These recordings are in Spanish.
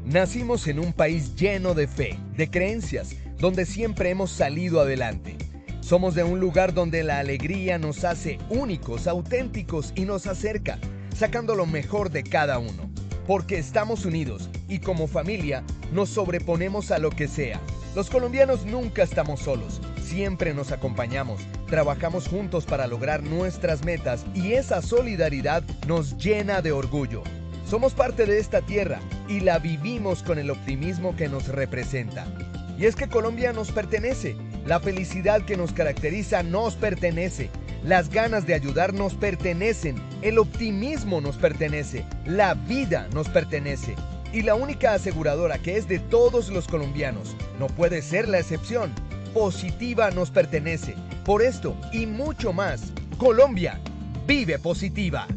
Nacimos en un país lleno de fe, de creencias, donde siempre hemos salido adelante. Somos de un lugar donde la alegría nos hace únicos, auténticos y nos acerca, sacando lo mejor de cada uno. Porque estamos unidos y como familia nos sobreponemos a lo que sea. Los colombianos nunca estamos solos, siempre nos acompañamos, trabajamos juntos para lograr nuestras metas y esa solidaridad nos llena de orgullo. Somos parte de esta tierra y la vivimos con el optimismo que nos representa. Y es que Colombia nos pertenece, la felicidad que nos caracteriza nos pertenece, las ganas de ayudar nos pertenecen, el optimismo nos pertenece, la vida nos pertenece. Y la única aseguradora que es de todos los colombianos, no puede ser la excepción, Positiva nos pertenece. Por esto y mucho más, Colombia vive Positiva.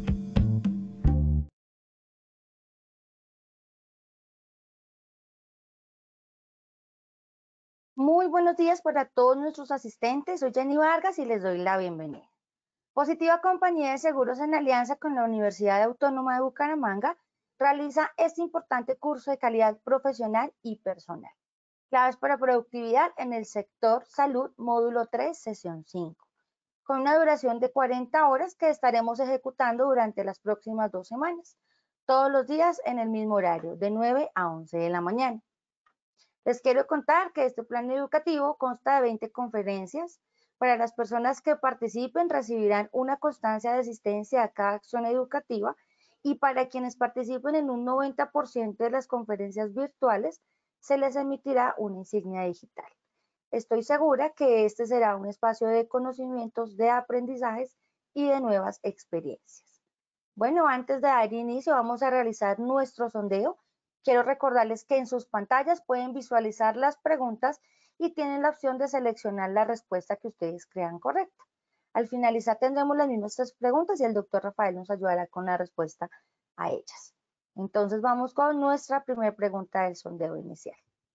Muy buenos días para todos nuestros asistentes. Soy Jenny Vargas y les doy la bienvenida. Positiva Compañía de Seguros en alianza con la Universidad Autónoma de Bucaramanga realiza este importante curso de calidad profesional y personal. Claves para productividad en el sector salud, módulo 3, sesión 5, con una duración de 40 horas que estaremos ejecutando durante las próximas 2 semanas, todos los días en el mismo horario, de 9 a 11 de la mañana. Les quiero contar que este plan educativo consta de 20 conferencias. Para las personas que participen recibirán una constancia de asistencia a cada acción educativa y para quienes participen en un 90% de las conferencias virtuales se les emitirá una insignia digital. Estoy segura que este será un espacio de conocimientos, de aprendizajes y de nuevas experiencias. Bueno, antes de dar inicio vamos a realizar nuestro sondeo. Quiero recordarles que en sus pantallas pueden visualizar las preguntas y tienen la opción de seleccionar la respuesta que ustedes crean correcta. Al finalizar tendremos las mismas 3 preguntas y el doctor Rafael nos ayudará con la respuesta a ellas. Entonces vamos con nuestra primera pregunta del sondeo inicial.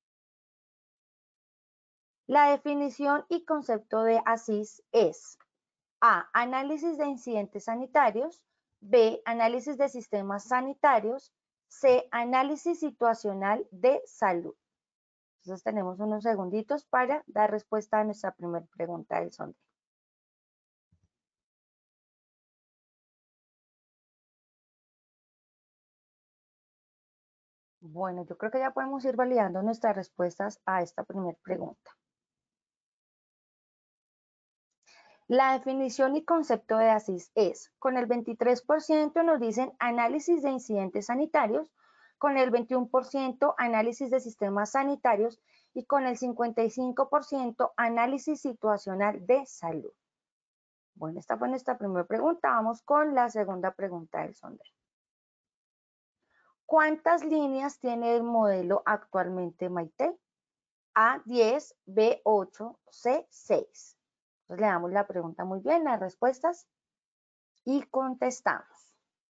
La definición y concepto de ASIS es: A. Análisis de incidentes sanitarios. B. Análisis de sistemas sanitarios. C. Análisis situacional de salud. Entonces tenemos unos segunditos para dar respuesta a nuestra primera pregunta del sondeo. Bueno, yo creo que ya podemos ir validando nuestras respuestas a esta primera pregunta. La definición y concepto de ASIS es: con el 23% nos dicen análisis de incidentes sanitarios, con el 21% análisis de sistemas sanitarios y con el 55% análisis situacional de salud. Bueno, esta fue nuestra primera pregunta. Vamos con la segunda pregunta del sondeo. ¿Cuántas líneas tiene el modelo actualmente Maite? A, 10, B, 8, C, 6. Entonces le damos la pregunta muy bien, las respuestas y contestamos.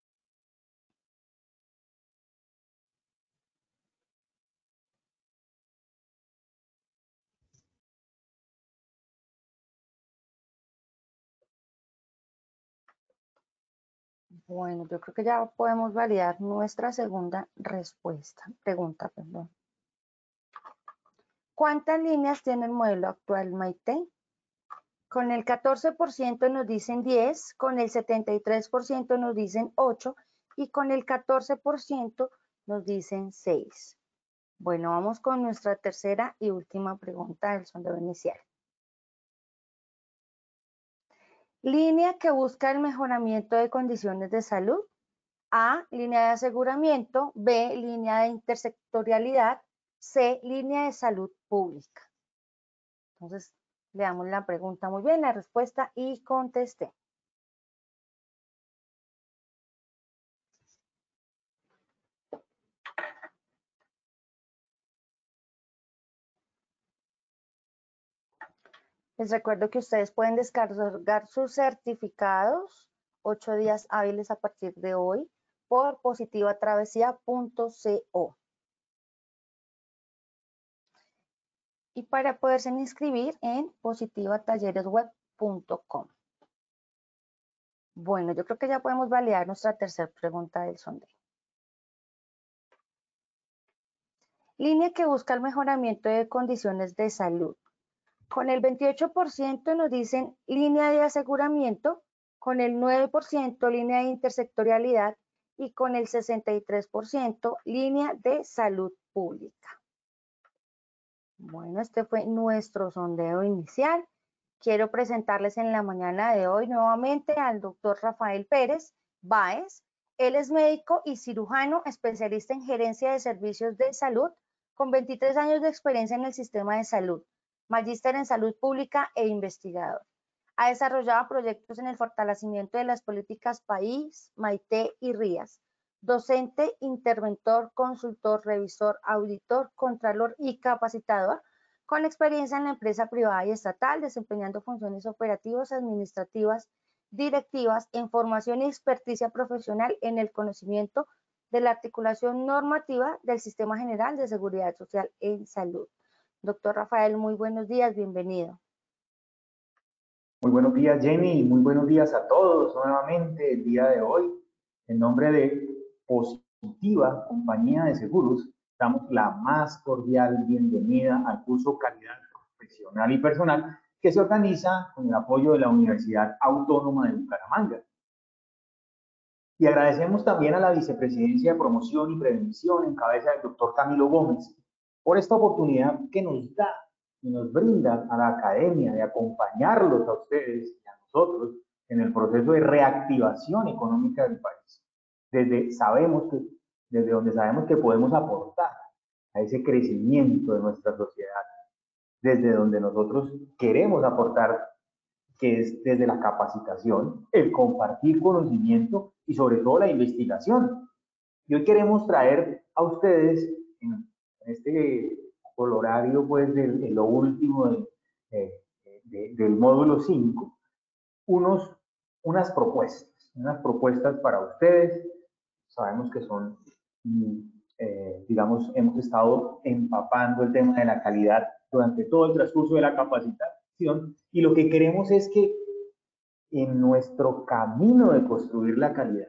Bueno, yo creo que ya podemos validar nuestra segunda pregunta, perdón. ¿Cuántas líneas tiene el modelo actual Maite? Con el 14% nos dicen 10, con el 73% nos dicen 8 y con el 14% nos dicen 6. Bueno, vamos con nuestra tercera y última pregunta del sondeo inicial. Línea que busca el mejoramiento de condiciones de salud. A, línea de aseguramiento. B, línea de intersectorialidad. C, línea de salud pública. Entonces, le damos la pregunta muy bien, la respuesta y contesté. Les recuerdo que ustedes pueden descargar sus certificados 8 días hábiles a partir de hoy por positivatravesía.co. Y para poderse inscribir en positivatalleresweb.com. Bueno, yo creo que ya podemos validar nuestra tercera pregunta del sondeo. línea que busca el mejoramiento de condiciones de salud. Con el 28% nos dicen línea de aseguramiento, con el 9% línea de intersectorialidad y con el 63% línea de salud pública. Bueno, este fue nuestro sondeo inicial. Quiero presentarles en la mañana de hoy nuevamente al doctor Rafael Pérez Báez. Él es médico y cirujano, especialista en gerencia de servicios de salud, con 23 años de experiencia en el sistema de salud, magíster en salud pública e investigador. Ha desarrollado proyectos en el fortalecimiento de las políticas país, Maite y RIAS. Docente, interventor, consultor, revisor, auditor, contralor y capacitador, con experiencia en la empresa privada y estatal, desempeñando funciones operativas, administrativas, directivas, en formación y experticia profesional en el conocimiento de la articulación normativa del Sistema General de Seguridad Social en Salud. Doctor Rafael, muy buenos días, bienvenido. Muy buenos días, Jenny, y muy buenos días a todos nuevamente el día de hoy. En nombre de Positiva, compañía de seguros, damos la más cordial bienvenida al curso Calidad Profesional y Personal que se organiza con el apoyo de la Universidad Autónoma de Bucaramanga. Y agradecemos también a la Vicepresidencia de Promoción y Prevención en cabeza del doctor Camilo Gómez por esta oportunidad que nos da y nos brinda a la academia de acompañarlos a ustedes y a nosotros en el proceso de reactivación económica del país. Desde donde sabemos que podemos aportar a ese crecimiento de nuestra sociedad, desde donde nosotros queremos aportar, que es desde la capacitación, el compartir conocimiento y sobre todo la investigación. Y hoy queremos traer a ustedes en este horario pues de lo último del módulo 5 unas propuestas para ustedes. Sabemos que son, digamos, hemos estado empapando el tema de la calidad durante todo el transcurso de la capacitación y lo que queremos es que en nuestro camino de construir la calidad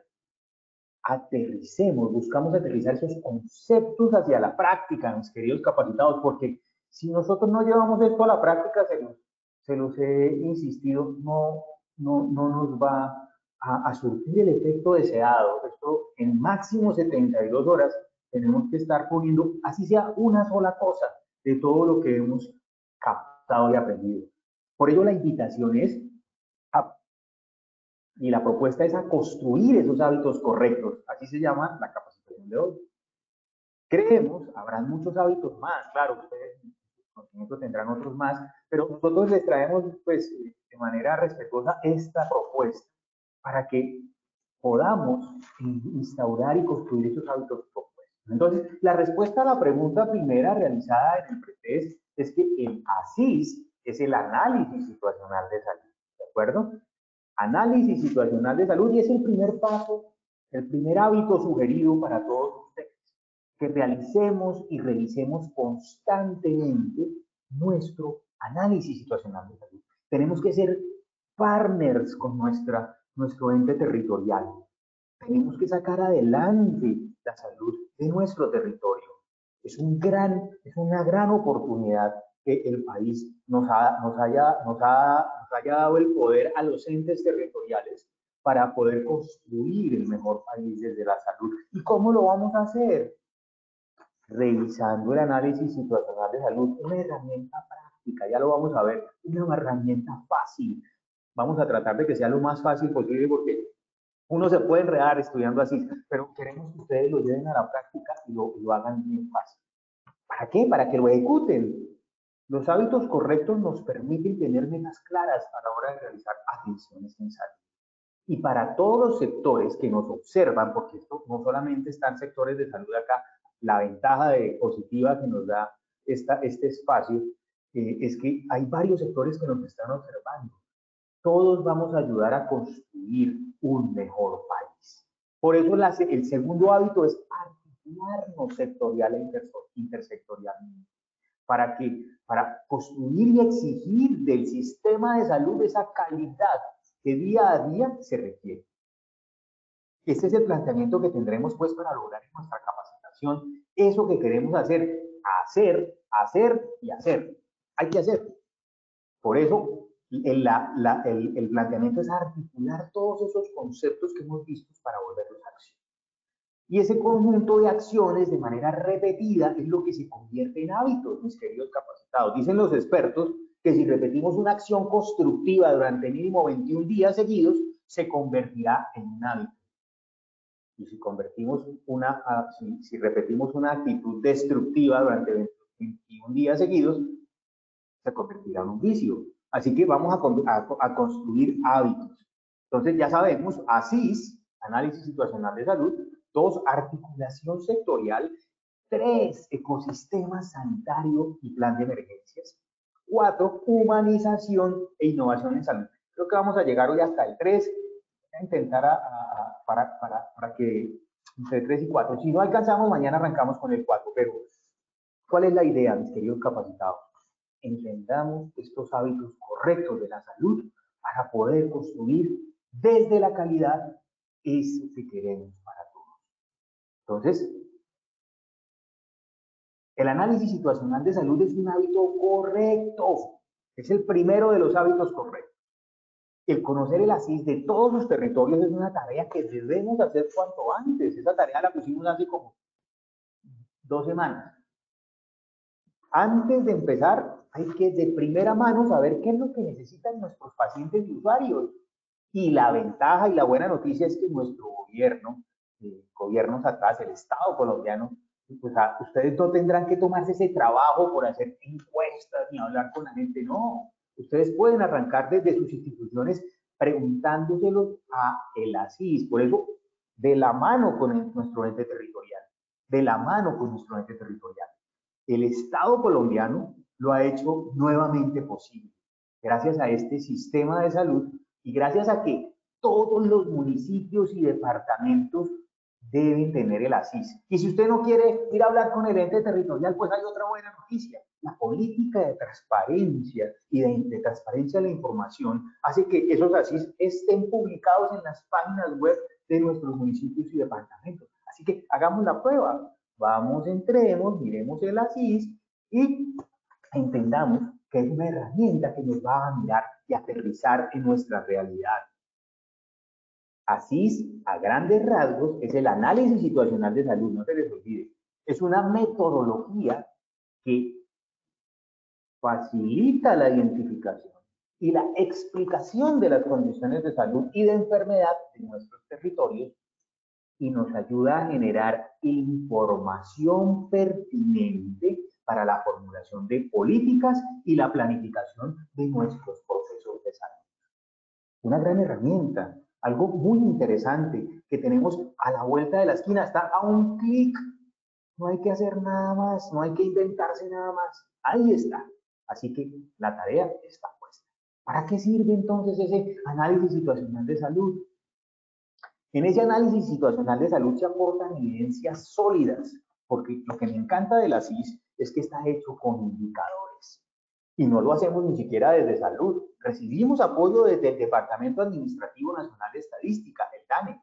buscamos aterrizar esos conceptos hacia la práctica, mis queridos capacitados, porque si nosotros no llevamos esto a la práctica, se los he insistido, no nos va a surtir el efecto deseado. Esto en máximo 72 horas tenemos que estar poniendo, así sea una sola cosa, de todo lo que hemos captado y aprendido. Por ello la invitación es y la propuesta es a construir esos hábitos correctos. Así se llama la capacitación de hoy. Creemos, habrán muchos hábitos más, claro, ustedes tendrán otros más, pero nosotros les traemos pues de manera respetuosa esta propuesta para que podamos instaurar y construir esos hábitos propuestos. Entonces, la respuesta a la pregunta primera realizada en el pretest es que el ASIS es el análisis situacional de salud, ¿de acuerdo? Análisis situacional de salud, y es el primer paso, el primer hábito sugerido para todos ustedes, que realicemos y revisemos constantemente nuestro análisis situacional de salud. Tenemos que ser partners con nuestro ente territorial. Tenemos que sacar adelante la salud de nuestro territorio. Es una gran oportunidad que el país nos haya dado el poder a los entes territoriales para poder construir el mejor país desde la salud. ¿Y cómo lo vamos a hacer? Revisando el análisis situacional de salud, una herramienta práctica, ya lo vamos a ver, una herramienta fácil. Vamos a tratar de que sea lo más fácil posible porque uno se puede enredar estudiando así, pero queremos que ustedes lo lleven a la práctica y lo hagan bien fácil. ¿Para qué? Para que lo ejecuten. Los hábitos correctos nos permiten tener metas claras a la hora de realizar atenciones en salud. Y para todos los sectores que nos observan, porque esto no solamente están sectores de salud acá, la ventaja positiva que nos da este espacio es que hay varios sectores que nos están observando. Todos vamos a ayudar a construir un mejor país. Por eso el segundo hábito es articularnos sectorial e intersectorialmente. Para construir y exigir del sistema de salud esa calidad que día a día se requiere. Este es el planteamiento que tendremos pues para lograr en nuestra capacitación eso que queremos hacer, hacer, hacer y hacer. Hay que hacer. Por eso, el planteamiento es articular todos esos conceptos que hemos visto para volverlos a acción. Y ese conjunto de acciones de manera repetida es lo que se convierte en hábitos, mis queridos capacitados. Dicen los expertos que si repetimos una acción constructiva durante mínimo 21 días seguidos, se convertirá en un hábito. Y si repetimos una actitud destructiva durante 21 días seguidos, se convertirá en un vicio. Así que vamos a construir hábitos. Entonces ya sabemos, ASIS, análisis situacional de salud, 2, articulación sectorial, 3, ecosistema sanitario y plan de emergencias, 4, humanización e innovación en salud. Creo que vamos a llegar hoy hasta el 3, voy a intentar para que entre 3 y 4, si no alcanzamos, mañana arrancamos con el 4, pero ¿cuál es la idea, mis queridos capacitados? Entendamos estos hábitos correctos de la salud para poder construir desde la calidad eso que queremos para todos. Entonces, el análisis situacional de salud es un hábito correcto, es el primero de los hábitos correctos. El conocer el ASIS de todos los territorios es una tarea que debemos hacer cuanto antes. Esa tarea la pusimos hace como 2 semanas. Antes de empezar, hay que de primera mano saber qué es lo que necesitan nuestros pacientes y usuarios. Y la ventaja y la buena noticia es que nuestro gobierno, gobiernos atrás, el Estado colombiano, pues ustedes no tendrán que tomarse ese trabajo por hacer encuestas ni hablar con la gente, no. Ustedes pueden arrancar desde sus instituciones preguntándoselos a el ASIS. Por eso, de la mano con nuestro ente territorial, de la mano con nuestro ente territorial. El Estado colombiano lo ha hecho nuevamente posible, gracias a este sistema de salud y gracias a que todos los municipios y departamentos deben tener el ASIS. Y si usted no quiere ir a hablar con el ente territorial, pues hay otra buena noticia. La política de transparencia y de transparencia de la información hace que esos ASIS estén publicados en las páginas web de nuestros municipios y departamentos. Así que hagamos la prueba. Vamos, entremos, miremos el ASIS y entendamos que es una herramienta que nos va a mirar y aterrizar en nuestra realidad. ASIS, a grandes rasgos, es el análisis situacional de salud, no se les olvide. Es una metodología que facilita la identificación y la explicación de las condiciones de salud y de enfermedad de nuestros territorios y nos ayuda a generar información pertinente para la formulación de políticas y la planificación de nuestros procesos de salud. Una gran herramienta, algo muy interesante que tenemos a la vuelta de la esquina, está a un clic. No hay que hacer nada más, no hay que inventarse nada más. Ahí está. Así que la tarea está puesta. ¿Para qué sirve entonces ese análisis situacional de salud? En ese análisis situacional de salud se aportan evidencias sólidas, porque lo que me encanta de la CIS es que está hecho con indicadores. Y no lo hacemos ni siquiera desde salud. Recibimos apoyo desde el Departamento Administrativo Nacional de Estadística, el DANE.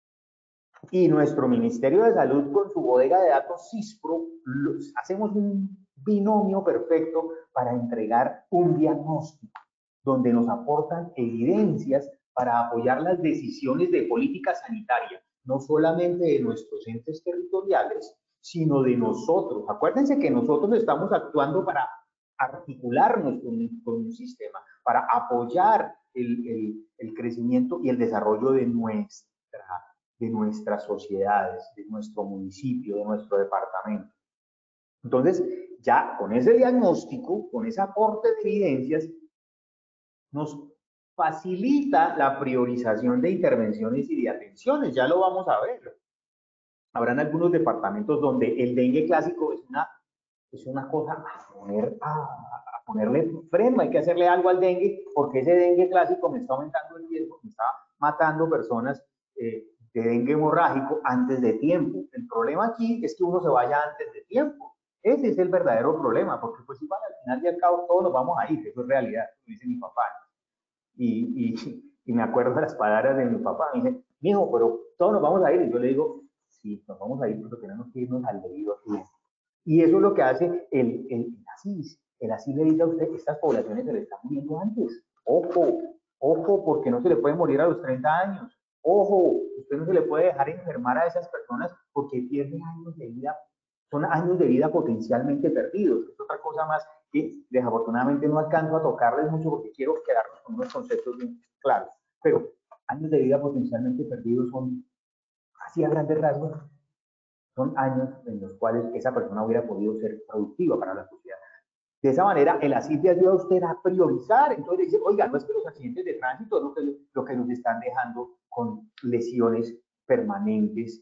Y nuestro Ministerio de Salud, con su bodega de datos CISPRO, hacemos un binomio perfecto para entregar un diagnóstico, donde nos aportan evidencias para apoyar las decisiones de política sanitaria, no solamente de nuestros entes territoriales, sino de nosotros. Acuérdense que nosotros estamos actuando para articularnos con un sistema, para apoyar el crecimiento y el desarrollo de nuestras sociedades, de nuestro municipio, de nuestro departamento. Entonces, ya con ese diagnóstico, con ese aporte de evidencias, nos facilita la priorización de intervenciones y de atenciones. Ya lo vamos a ver. Habrán algunos departamentos donde el dengue clásico es una cosa a ponerle freno. Hay que hacerle algo al dengue porque ese dengue clásico me está aumentando el riesgo, me está matando personas de dengue hemorrágico antes de tiempo. El problema aquí es que uno se vaya antes de tiempo. Ese es el verdadero problema, porque pues igual al final y al cabo todos nos vamos a ir, eso es realidad, lo dice mi papá. Y me acuerdo de las palabras de mi papá, me dice, mijo, pero todos nos vamos a ir. Y yo le digo, sí, nos vamos a ir, pero tenemos que irnos al debido tiempo. Y eso es lo que hace el ASIS. El ASIS le dice a usted, estas poblaciones se le están muriendo antes. Ojo, ojo, porque no se le puede morir a los 30 años. Ojo, usted no se le puede dejar enfermar a esas personas porque pierden años de vida. Son años de vida potencialmente perdidos. Es otra cosa más que desafortunadamente no alcanzo a tocarles mucho porque quiero quedarnos con unos conceptos bien claros. Pero años de vida potencialmente perdidos son, así a grandes rasgos, son años en los cuales esa persona hubiera podido ser productiva para la sociedad. De esa manera, el ASIS le ayuda a usted a priorizar. Entonces dice, oiga, no es que los accidentes de tránsito es lo que nos están dejando con lesiones permanentes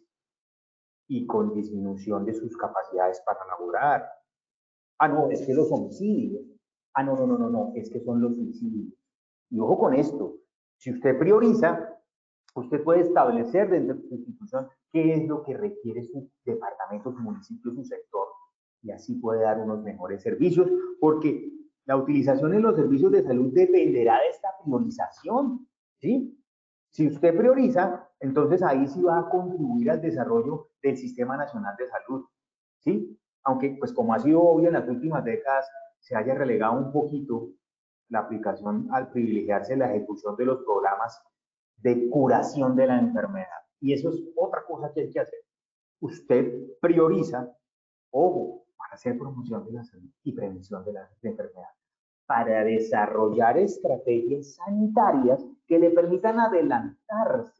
y con disminución de sus capacidades para laborar. Ah, no, es que los homicidios. Ah, no, no, no, no, no, es que son los suicidios. Y ojo con esto, si usted prioriza, usted puede establecer dentro de su institución qué es lo que requiere su departamento, su municipio, su sector, y así puede dar unos mejores servicios, porque la utilización en los servicios de salud dependerá de esta priorización, ¿sí? Si usted prioriza, entonces ahí sí va a contribuir al desarrollo del Sistema Nacional de Salud, ¿sí? Aunque, pues como ha sido obvio en las últimas décadas, se haya relegado un poquito la aplicación al privilegiarse la ejecución de los programas de curación de la enfermedad. Y eso es otra cosa que hay que hacer. Usted prioriza, ojo, para hacer promoción de la salud y prevención de la enfermedad, para desarrollar estrategias sanitarias que le permitan adelantarse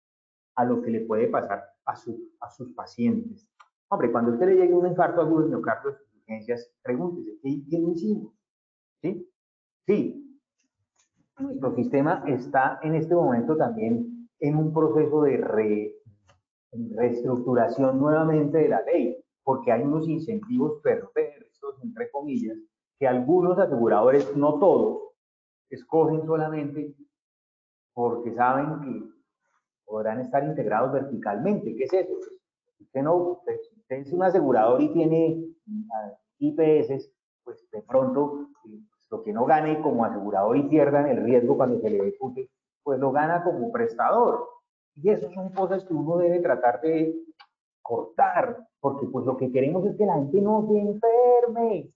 a lo que le puede pasar a sus pacientes. Hombre, cuando a usted le llegue un infarto agudo de miocardio de sus urgencias, pregúntese, ¿qué no hicimos? ¿Sí? Sí, nuestro sistema está en este momento también en un proceso de reestructuración nuevamente de la ley, porque hay unos incentivos perversos, entre comillas, que algunos aseguradores, no todos, escogen solamente porque saben que podrán estar integrados verticalmente. ¿Qué es eso? Usted es un asegurador y tiene IPS, pues de pronto lo que no gane como asegurador y pierda en el riesgo cuando se le ejecute, pues lo gana como prestador. Y eso son cosas que uno debe tratar de cortar, porque pues lo que queremos es que la gente no se enferme,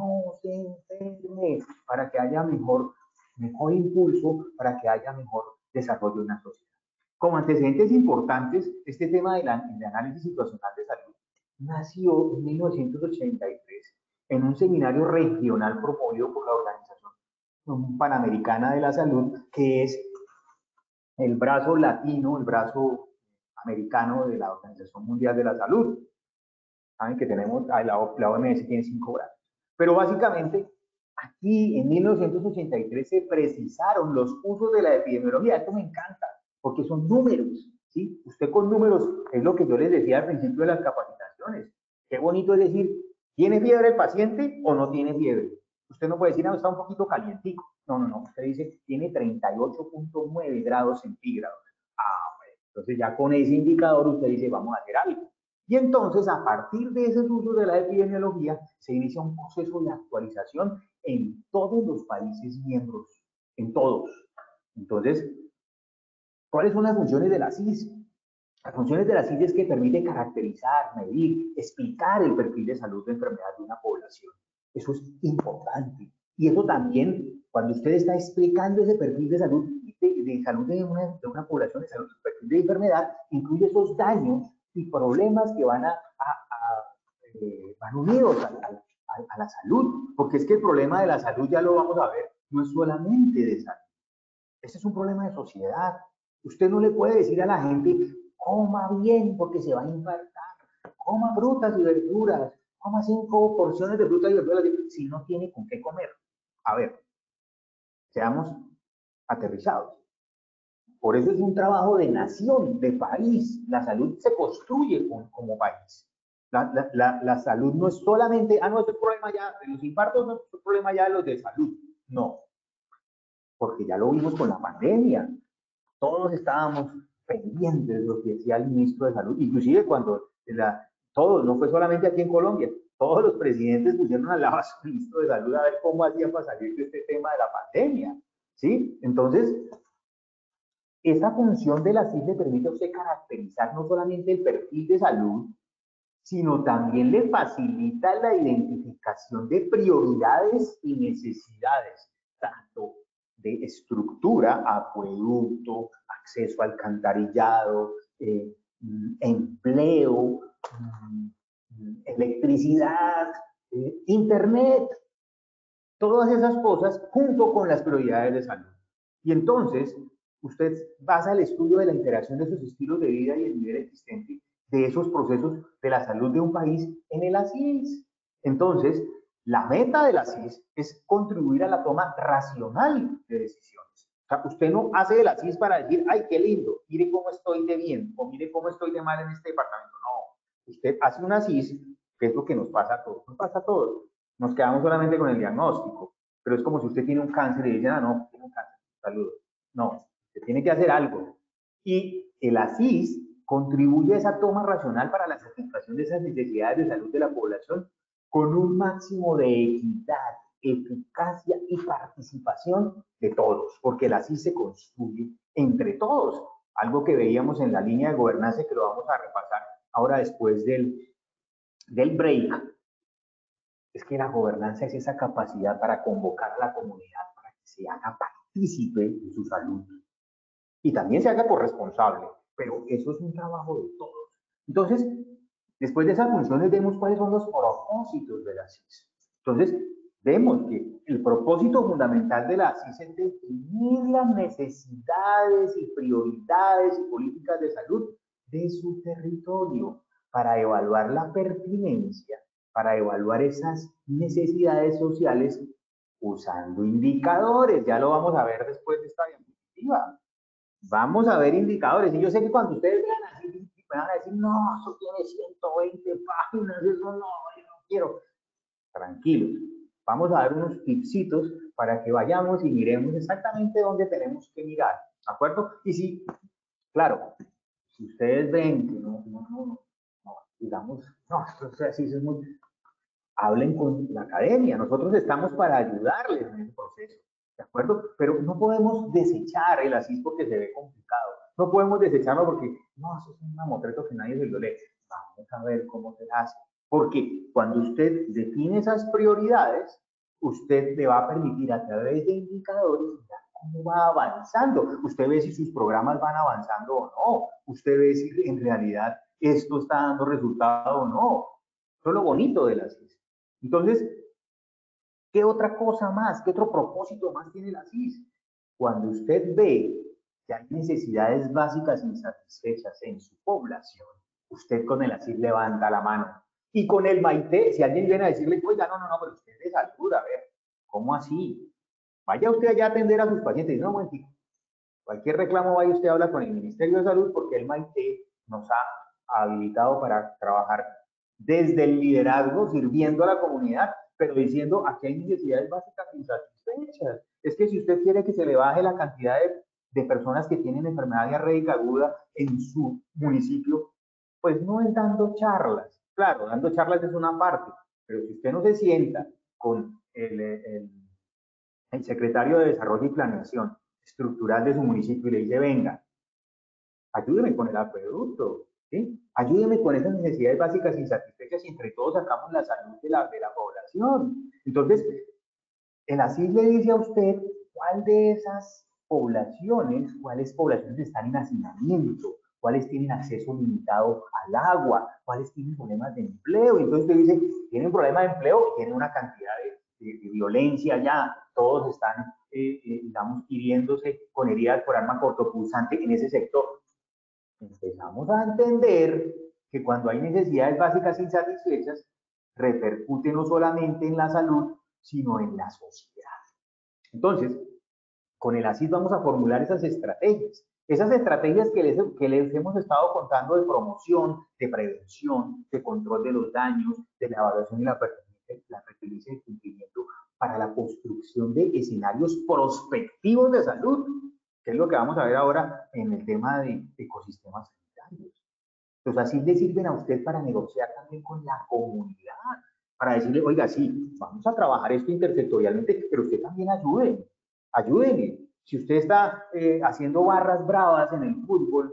para que haya mejor impulso, para que haya mejor desarrollo en la sociedad. Como antecedentes importantes, este tema de análisis situacional de salud nació en 1983 en un seminario regional promovido por la Organización Panamericana de la Salud, que es el brazo latino, el brazo americano de la Organización Mundial de la Salud. Saben que tenemos, la OMS tiene 5 brazos. Pero básicamente, aquí en 1983 se precisaron los usos de la epidemiología. Esto me encanta, porque son números, ¿sí? Usted con números, es lo que yo les decía al principio de las capacitaciones. Qué bonito es decir, ¿tiene fiebre el paciente o no tiene fiebre? Usted no puede decir, no, está un poquito calientico. No, no, no. Usted dice, tiene 38.9 grados centígrados. Ah, bueno. Entonces ya con ese indicador usted dice, vamos a hacer algo. Y entonces, a partir de ese uso de la epidemiología, se inicia un proceso de actualización en todos los países miembros, en todos. Entonces, ¿cuáles son las funciones de la CIS? Las funciones de la CIS es que permite caracterizar, medir, explicar el perfil de salud de enfermedad de una población. Eso es importante. Y eso también, cuando usted está explicando ese perfil de salud de una población, de salud, el perfil de enfermedad, incluye esos daños y problemas que van unidos a la salud, porque es que el problema de la salud, ya lo vamos a ver, no es solamente de salud. Ese es un problema de sociedad. Usted no le puede decir a la gente, coma bien porque se va a infartar, coma frutas y verduras, coma 5 porciones de frutas y verduras, si no tiene con qué comer. A ver, seamos aterrizados. Por eso es un trabajo de nación, de país. La salud se construye como país. La salud no es solamente, no, es el problema ya, de los infartos no es el problema ya de los de salud. No, porque ya lo vimos con la pandemia. Todos estábamos pendientes de lo que decía el ministro de Salud, inclusive cuando todos, no fue solamente aquí en Colombia, todos los presidentes pusieron al lado a su ministro de Salud a ver cómo hacía para salir de este tema de la pandemia, ¿sí? Entonces, esta función de la CIS le permite a usted caracterizar no solamente el perfil de salud, sino también le facilita la identificación de prioridades y necesidades, tanto de estructura, acueducto, acceso a alcantarillado, empleo, electricidad, internet, todas esas cosas junto con las prioridades de salud. Y entonces, usted basa el estudio de la interacción de sus estilos de vida y el nivel existente de esos procesos de la salud de un país en el ASIS. Entonces, la meta del ASIS es contribuir a la toma racional de decisiones. O sea, usted no hace el ASIS para decir, ay, qué lindo, mire cómo estoy de bien, o mire cómo estoy de mal en este departamento. No, usted hace un ASIS, que es lo que nos pasa a todos. Nos pasa a todos. Nos quedamos solamente con el diagnóstico, pero es como si usted tiene un cáncer y dice, ah, no, tiene un cáncer, saludos. No, usted tiene que hacer algo. Y el ASIS contribuye a esa toma racional para la satisfacción de esas necesidades de salud de la población con un máximo de equidad, eficacia y participación de todos, porque el ASIS se construye entre todos, algo que veíamos en la línea de gobernanza que lo vamos a repasar ahora después del break. Es que la gobernanza es esa capacidad para convocar a la comunidad para que se haga partícipe de su salud y también se haga corresponsable, pero eso es un trabajo de todos. Entonces, después de esas funciones vemos cuáles son los propósitos de la CIS. Entonces, vemos que el propósito fundamental de la CIS es definir las necesidades y prioridades y políticas de salud de su territorio para evaluar la pertinencia, para evaluar esas necesidades sociales usando indicadores. Ya lo vamos a ver después de esta diapositiva. Vamos a ver indicadores. Y yo sé que cuando ustedes vean así, me van a decir, no, eso tiene 120 páginas, eso no, yo no quiero. Tranquilos. Vamos a dar unos tipsitos para que vayamos y miremos exactamente dónde tenemos que mirar. ¿De acuerdo? Y si, claro, si ustedes ven que no digamos, no, esto así es muy... Hablen con la academia. Nosotros estamos para ayudarles en ese proceso. ¿De acuerdo? Pero no podemos desechar el ASIS porque se ve complicado. No podemos desecharlo porque, no, eso es un mamotreto que nadie se lo lee. Vamos a ver cómo se hace. Porque cuando usted define esas prioridades, usted le va a permitir a través de indicadores mirar cómo va avanzando. Usted ve si sus programas van avanzando o no. Usted ve si en realidad esto está dando resultado o no. Eso es lo bonito de la CIS. Entonces, ¿qué otra cosa más? ¿Qué otro propósito más tiene la CIS? Cuando usted ve que hay necesidades básicas insatisfechas en su población, usted con el ASIS levanta la mano. Y con el MAITE, si alguien viene a decirle, oiga, no, pero usted es de salud, a ver, ¿cómo así? Vaya usted allá a atender a sus pacientes. No, momentito. Cualquier reclamo vaya usted a hablar con el Ministerio de Salud porque el MAITE nos ha habilitado para trabajar desde el liderazgo, sirviendo a la comunidad, pero diciendo, aquí hay necesidades básicas insatisfechas. Es que si usted quiere que se le baje la cantidad de personas que tienen enfermedad diarreica aguda en su municipio, pues no es dando charlas. Claro, dando charlas es una parte, pero si usted no se sienta con el secretario de Desarrollo y Planeación Estructural de su municipio y le dice, venga, ayúdeme con el acueducto, ¿sí? Ayúdeme con esas necesidades básicas insatisfechas y entre todos sacamos la salud de la población. Entonces, el ASIS le dice a usted cuál de esas poblaciones, cuáles poblaciones están en hacinamiento, cuáles tienen acceso limitado al agua, cuáles tienen problemas de empleo. Y entonces usted dice, tienen problemas de empleo y tienen una cantidad de violencia ya, todos están, digamos, hiriéndose con heridas por arma cortopulsante en ese sector. Empezamos a entender que cuando hay necesidades básicas insatisfechas, repercute no solamente en la salud, sino en la sociedad. Entonces, con el ASIS vamos a formular esas estrategias que les hemos estado contando de promoción, de prevención, de control de los daños, de la evaluación y la pertinencia y cumplimiento para la construcción de escenarios prospectivos de salud, que es lo que vamos a ver ahora en el tema de ecosistemas sanitarios. Los ASIS le sirven a usted para negociar también con la comunidad, para decirle, oiga, sí, vamos a trabajar esto intersectorialmente, pero usted también ayúdenme. Si usted está haciendo barras bravas en el fútbol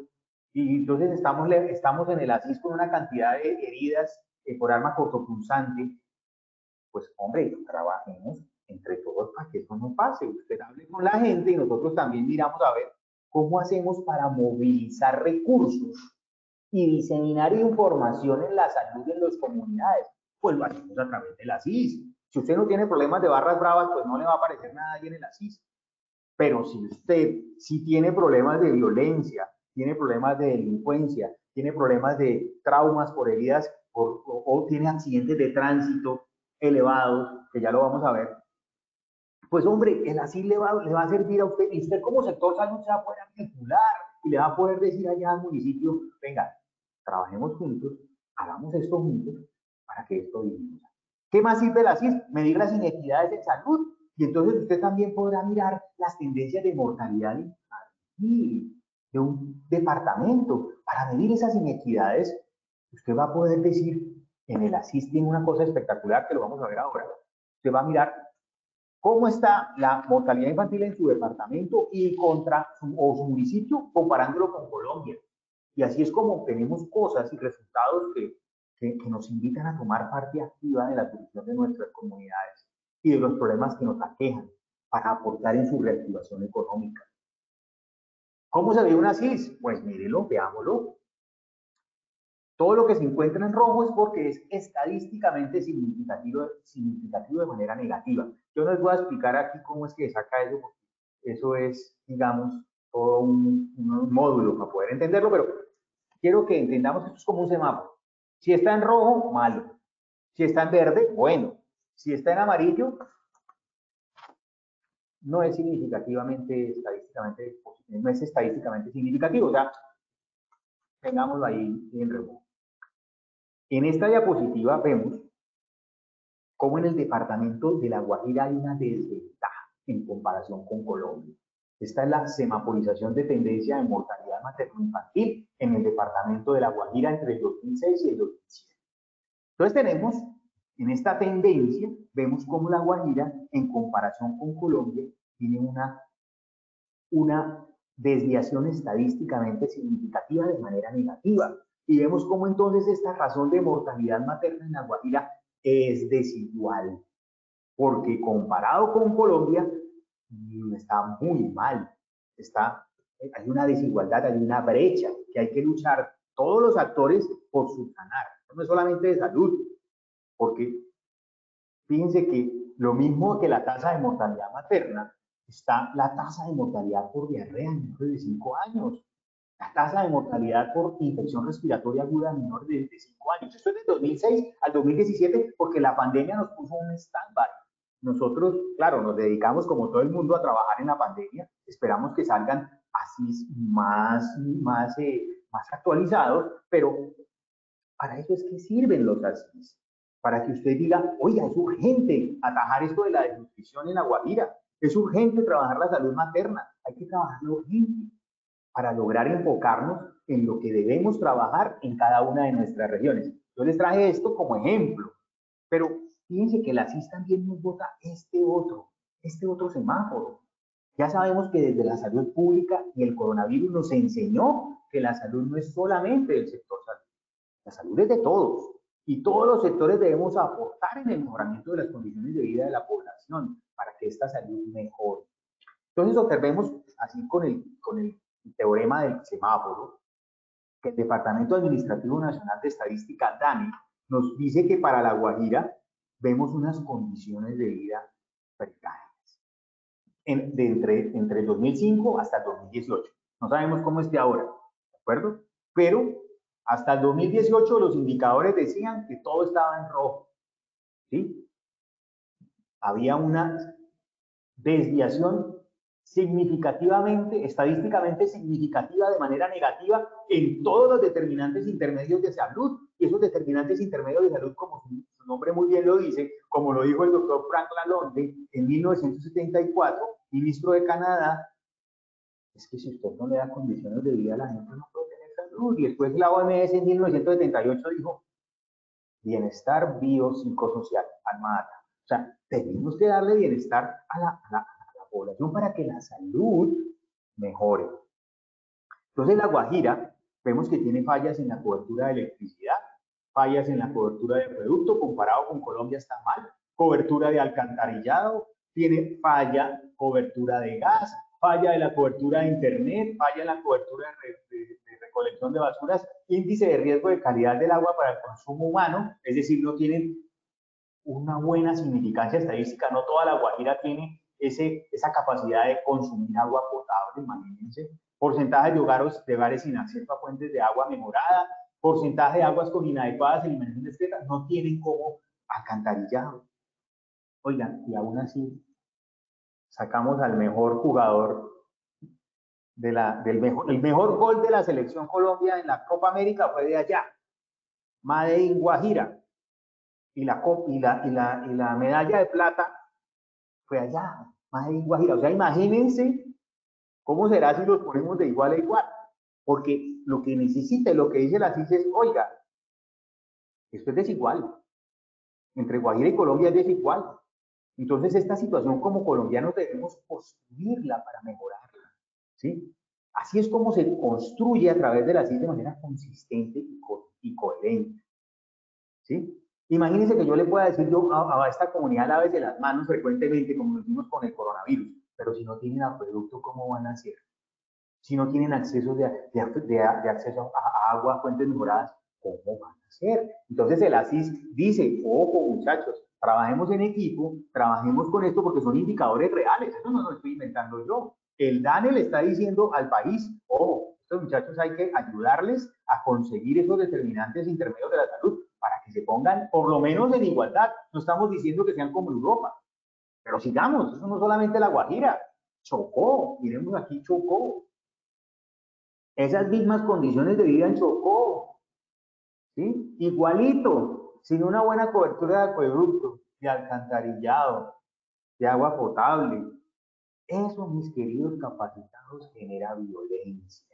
Y entonces estamos en el ASIS con una cantidad de heridas por arma cortopunzante. Pues hombre, trabajemos entre todos para que eso no pase. Usted hable con la gente y nosotros también miramos a ver cómo hacemos para movilizar recursos y diseminar información en la salud de las comunidades. Pues lo hacemos a través de la CIS. Si usted no tiene problemas de barras bravas, pues no le va a aparecer nada ahí en la CIS. Pero si usted sí tiene problemas de violencia, tiene problemas de delincuencia, tiene problemas de traumas por heridas o tiene accidentes de tránsito elevados, que ya lo vamos a ver, pues hombre, el así le va a servir a usted, y usted como sector salud se va a poder articular y le va a poder decir allá al municipio, venga, trabajemos juntos, hagamos esto juntos para que esto disminuya. ¿Qué más sirve la CIS? Medir las inequidades en salud, y entonces usted también podrá mirar las tendencias de mortalidad infantil de un departamento. Para medir esas inequidades, usted va a poder decir, en el ASIS tiene una cosa espectacular que lo vamos a ver ahora. Usted va a mirar cómo está la mortalidad infantil en su departamento y su municipio, comparándolo con Colombia. Y así es como obtenemos cosas y resultados que nos invitan a tomar parte activa en la solución de nuestras comunidades y de los problemas que nos aquejan para aportar en su reactivación económica. ¿Cómo se ve una CIS? Pues mírelo, veámoslo. Todo lo que se encuentra en rojo es porque es estadísticamente significativo de manera negativa. Yo no les voy a explicar aquí cómo es que se saca eso, porque eso es, digamos, todo un módulo para poder entenderlo, pero quiero que entendamos que esto es como un semáforo. Si está en rojo, malo. Si está en verde, bueno. Si está en amarillo, no es estadísticamente significativo. O sea, tengámoslo ahí en rojo. En esta diapositiva vemos cómo en el departamento de La Guajira hay una desventaja en comparación con Colombia. Esta es la semaforización de tendencia de mortalidad materno-infantil en el departamento de La Guajira entre el 2006 y el 2007. Entonces tenemos, en esta tendencia, vemos cómo La Guajira, en comparación con Colombia, tiene una desviación estadísticamente significativa de manera negativa. Y vemos cómo entonces esta razón de mortalidad materna en La Guajira es desigual, porque comparado con Colombia está muy mal, hay una desigualdad, hay una brecha que hay que luchar todos los actores por subsanar. No es solamente de salud, porque fíjense que lo mismo que la tasa de mortalidad materna, está la tasa de mortalidad por diarrea en menores de 5 años, la tasa de mortalidad por infección respiratoria aguda en menores de 5 años. Esto es del 2006 al 2017 porque la pandemia nos puso un stand-by. Nosotros, claro, nos dedicamos como todo el mundo a trabajar en la pandemia. Esperamos que salgan así más actualizados, pero para eso es que sirven los ASIS. Para que usted diga, oiga, es urgente atajar esto de la desnutrición en La Guajira. Es urgente trabajar la salud materna. Hay que trabajarlo urgente para lograr enfocarnos en lo que debemos trabajar en cada una de nuestras regiones. Yo les traje esto como ejemplo, pero fíjense que la CIS también nos bota este otro semáforo. Ya sabemos que desde la salud pública y el coronavirus nos enseñó que la salud no es solamente del sector salud, la salud es de todos. Y todos los sectores debemos aportar en el mejoramiento de las condiciones de vida de la población para que esta salud mejore. Entonces observemos así con el teorema del semáforo, que el Departamento Administrativo Nacional de Estadística, DANE, nos dice que para La Guajira vemos unas condiciones de vida precarias entre el 2005 hasta el 2018. No sabemos cómo esté ahora, ¿de acuerdo? Pero hasta el 2018 los indicadores decían que todo estaba en rojo, ¿sí? Había una desviación estadísticamente significativa de manera negativa en todos los determinantes intermedios de salud. Y esos determinantes intermedios de salud, como su nombre muy bien lo dice, como lo dijo el doctor Frank Lalonde en 1974, ministro de Canadá, es que si usted no le da condiciones de vida a la gente no puede tener salud. Y después la OMS en 1978 dijo, bienestar biopsicosocial, alma ata. O sea, tenemos que darle bienestar a la población para que la salud mejore. Entonces La Guajira Vemos que tiene fallas en la cobertura de electricidad, fallas en la cobertura de acueducto, comparado con Colombia está mal, cobertura de alcantarillado, tiene falla, cobertura de gas, falla de la cobertura de internet, falla en la cobertura de recolección de basuras, índice de riesgo de calidad del agua para el consumo humano, es decir, no tienen una buena significancia estadística, no toda la Guajira tiene esa capacidad de consumir agua potable, imagínense, porcentaje de hogares sin acceso a fuentes de agua mejorada, porcentaje de aguas con inadecuadas eliminación discreta, no tienen como alcantarillado. Oigan, y aún así sacamos al mejor jugador el mejor gol de la selección Colombia en la Copa América fue de allá, Made in Guajira, y la medalla de plata fue allá, Made in Guajira. O sea, imagínense cómo será si los ponemos de igual a igual, porque lo que necesita, lo que dice la CIS es, oiga, esto es desigual, entre Guajira y Colombia es desigual. Entonces, esta situación como colombianos debemos construirla para mejorarla, ¿sí? Así es como se construye a través de la CIS de manera consistente y coherente, ¿sí? Imagínense que yo le pueda decir yo a esta comunidad lávese las manos frecuentemente, como lo hicimos con el coronavirus, pero si no tienen acueducto, ¿cómo van a hacer? Si no tienen acceso de acceso a agua, fuentes mejoradas, ¿cómo van a hacer? Entonces el ASIS dice, ojo muchachos, trabajemos en equipo, trabajemos con esto porque son indicadores reales, eso no lo estoy inventando yo. El DANE le está diciendo al país, ojo, estos muchachos hay que ayudarles a conseguir esos determinantes intermedios de la salud para que se pongan por lo menos en igualdad. No estamos diciendo que sean como Europa, pero sigamos, eso no solamente la Guajira, Chocó, miremos aquí Chocó. Esas mismas condiciones de vida en Chocó, ¿sí? Igualito, sin una buena cobertura de acueducto, de alcantarillado, de agua potable. Eso, mis queridos capacitados, genera violencia.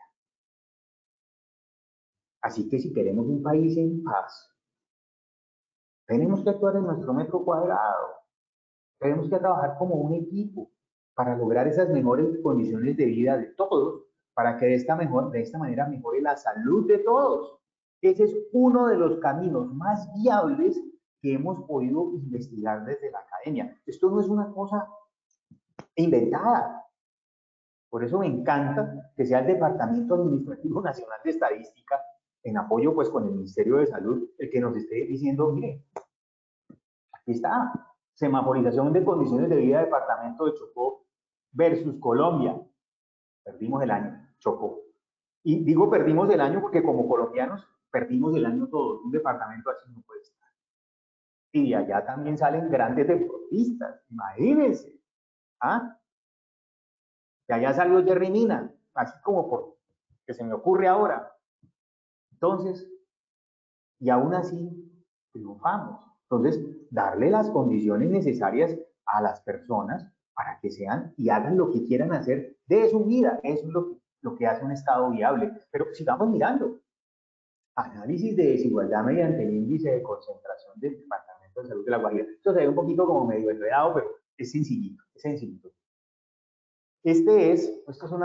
Así que si queremos un país en paz, tenemos que actuar en nuestro metro cuadrado. Tenemos que trabajar como un equipo para lograr esas mejores condiciones de vida de todos, para que de esta manera mejore la salud de todos. Ese es uno de los caminos más viables que hemos podido investigar desde la academia. Esto no es una cosa inventada. Por eso me encanta que sea el Departamento Administrativo Nacional de Estadística, en apoyo pues con el Ministerio de Salud, el que nos esté diciendo, mire, aquí está, semaforización de condiciones de vida del departamento de Chocó versus Colombia. Perdimos el año, Chocó. Y digo perdimos el año porque como colombianos perdimos el año todo. Un departamento así no puede estar. Y de allá también salen grandes deportistas, imagínense. ¿Ah? De allá salió Jerry Mina, así como por que se me ocurre ahora. Entonces, y aún así triunfamos. Entonces, darle las condiciones necesarias a las personas para que sean y hagan lo que quieran hacer de su vida. Eso es lo que hace un Estado viable. Pero sigamos mirando. Análisis de desigualdad mediante el índice de concentración del Departamento de Salud de La Guajira. Esto se ve un poquito como medio enredado, pero es sencillito, es sencillito. Este es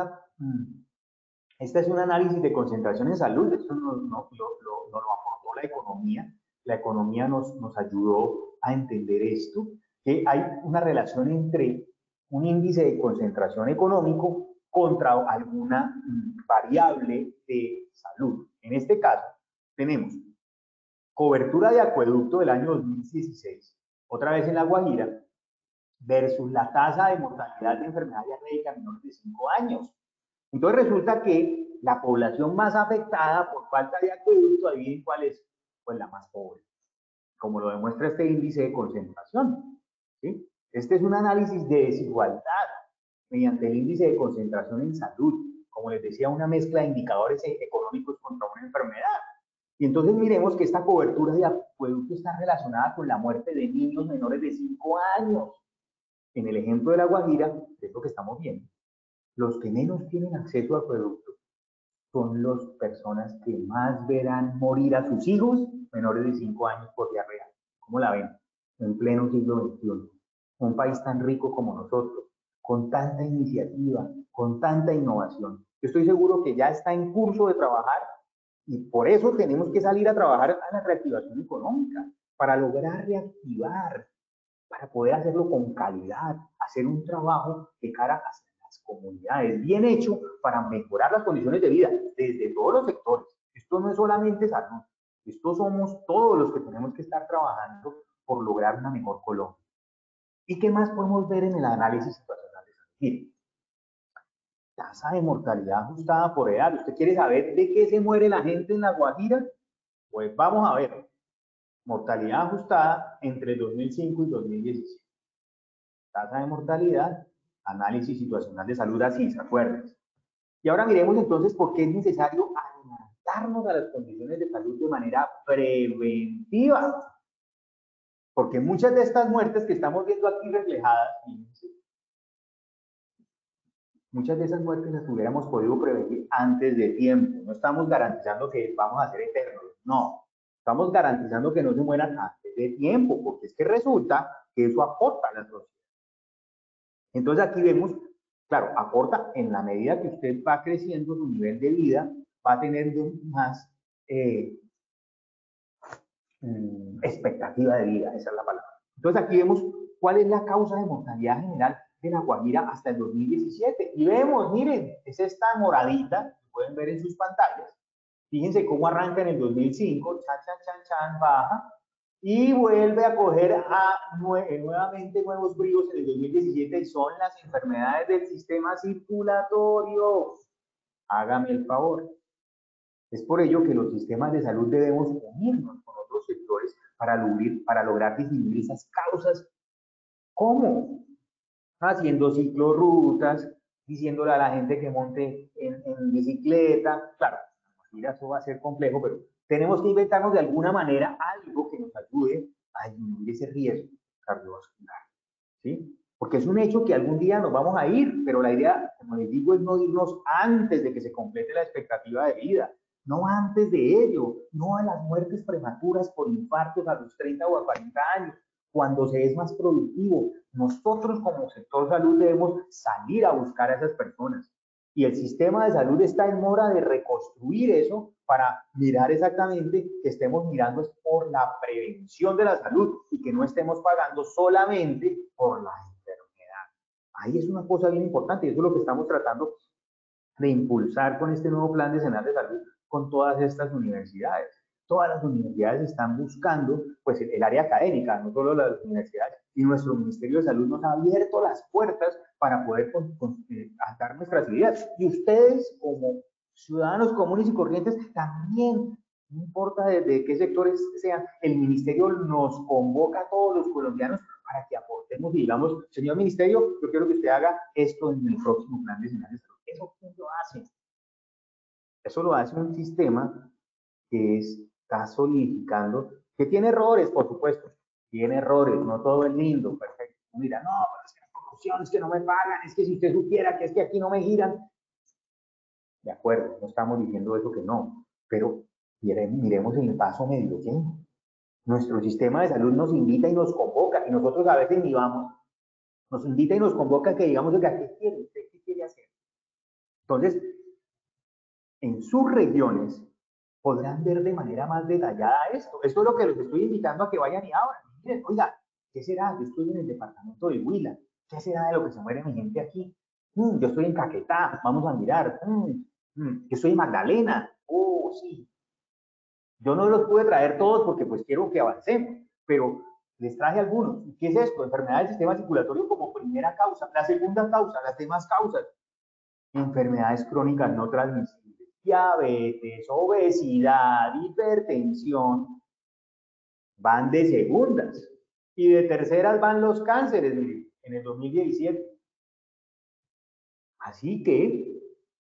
un análisis de concentración en salud. Esto lo aportó la economía. La economía nos ayudó a entender esto, que hay una relación entre un índice de concentración económico contra alguna variable de salud. En este caso, tenemos cobertura de acueducto del año 2016, otra vez en La Guajira, versus la tasa de mortalidad de enfermedad diarreica en menores de 5 años. Entonces resulta que la población más afectada por falta de acueducto, adivinen cuál es, pues la más pobre, como lo demuestra este índice de concentración, ¿sí? Este es un análisis de desigualdad mediante el índice de concentración en salud, como les decía, una mezcla de indicadores económicos contra una enfermedad. Y entonces miremos que esta cobertura de acueducto está relacionada con la muerte de niños menores de 5 años. En el ejemplo de La Guajira, es lo que estamos viendo. Los que menos tienen acceso a acueducto son las personas que más verán morir a sus hijos menores de 5 años por diarrea. ¿Cómo la ven? En pleno siglo XXI. Un país tan rico como nosotros, con tanta iniciativa, con tanta innovación. Yo estoy seguro que ya está en curso de trabajar Y por eso tenemos que salir a trabajar a la reactivación económica, para lograr reactivar, para poder hacerlo con calidad, hacer un trabajo de cara a las comunidades, bien hecho para mejorar las condiciones de vida desde todos los sectores. Esto no es solamente salud, esto somos todos los que tenemos que estar trabajando por lograr una mejor Colombia. ¿Y qué más podemos ver en el análisis situacional de salud? Mire, tasa de mortalidad ajustada por edad. ¿Usted quiere saber de qué se muere la gente en La Guajira? Pues vamos a ver. Mortalidad ajustada entre 2005 y 2017. Tasa de mortalidad, análisis situacional de salud, así, ¿se acuerdan? Y ahora miremos entonces por qué es necesario adelantarnos a las condiciones de salud de manera preventiva. Porque muchas de estas muertes que estamos viendo aquí reflejadas, fíjense, muchas de esas muertes las hubiéramos podido prevenir antes de tiempo. No estamos garantizando que vamos a ser eternos, no. Estamos garantizando que no se mueran antes de tiempo, porque es que resulta que eso aporta a la sociedad. Entonces aquí vemos, claro, aporta en la medida que usted va creciendo su nivel de vida, va a tener más expectativa de vida, esa es la palabra. Entonces aquí vemos cuál es la causa de mortalidad general de La Guajira hasta el 2017. Y vemos, miren, es esta moradita, pueden ver en sus pantallas. Fíjense cómo arranca en el 2005, chan, chan, chan, chan, baja, y vuelve a coger nuevamente nuevos bríos en el 2017, y son las enfermedades del sistema circulatorio. Hágame el favor. Es por ello que los sistemas de salud debemos unirnos con otros sectores para lograr disminuir esas causas. ¿Cómo? Haciendo ciclorrutas, diciéndole a la gente que monte en bicicleta. Claro, mira, eso va a ser complejo, pero tenemos que inventarnos de alguna manera algo que nos ayude a disminuir ese riesgo cardiovascular, ¿sí? Porque es un hecho que algún día nos vamos a ir, pero la idea, como les digo, es no irnos antes de que se complete la expectativa de vida, no antes de ello, no a las muertes prematuras por infartos a los 30 o a 40 años, cuando se es más productivo. Nosotros como sector salud debemos salir a buscar a esas personas. Y el sistema de salud está en mora de reconstruir eso para mirar exactamente que estemos mirando por la prevención de la salud y que no estemos pagando solamente por la enfermedad. Ahí es una cosa bien importante y eso es lo que estamos tratando de impulsar con este nuevo plan decenal de salud con todas estas universidades. Todas las universidades están buscando, pues, el área académica, no solo las universidades, y nuestro Ministerio de Salud nos ha abierto las puertas para poder dar nuestras ideas. Y ustedes, como ciudadanos comunes y corrientes, también, no importa de qué sectores sean, el Ministerio nos convoca a todos los colombianos para que aportemos y digamos, señor Ministerio, yo quiero que usted haga esto en el próximo plan decenal de salud. ¿Eso quién lo hace? Eso lo hace un sistema que está solidificando, que tiene errores, por supuesto, tiene errores, no todo es lindo, perfecto. Mira, no, pero es que la corrupción, es que no me pagan, es que si usted supiera que es que aquí no me giran. De acuerdo, no estamos diciendo eso que no, pero miremos en el paso medio tiempo. Nuestro sistema de salud nos invita y nos convoca, y nosotros a veces ni vamos, nos invita y nos convoca que digamos, oiga, ¿qué quiere usted? ¿Qué quiere hacer? Entonces, en sus regiones, podrán ver de manera más detallada esto. Esto es lo que los estoy invitando a que vayan y abran. Miren, oiga, ¿qué será? Yo estoy en el departamento de Huila. ¿Qué será de lo que se muere mi gente aquí? Yo estoy en Caquetá. Vamos a mirar. Yo estoy en Magdalena. Oh, sí. Yo no los pude traer todos porque pues quiero que avancemos, pero les traje algunos. ¿Qué es esto? Enfermedad del sistema circulatorio como primera causa. La segunda causa, las demás causas. Enfermedades crónicas no transmisibles. Diabetes, obesidad, hipertensión, van de segundas. Y de terceras van los cánceres, en el 2017. Así que,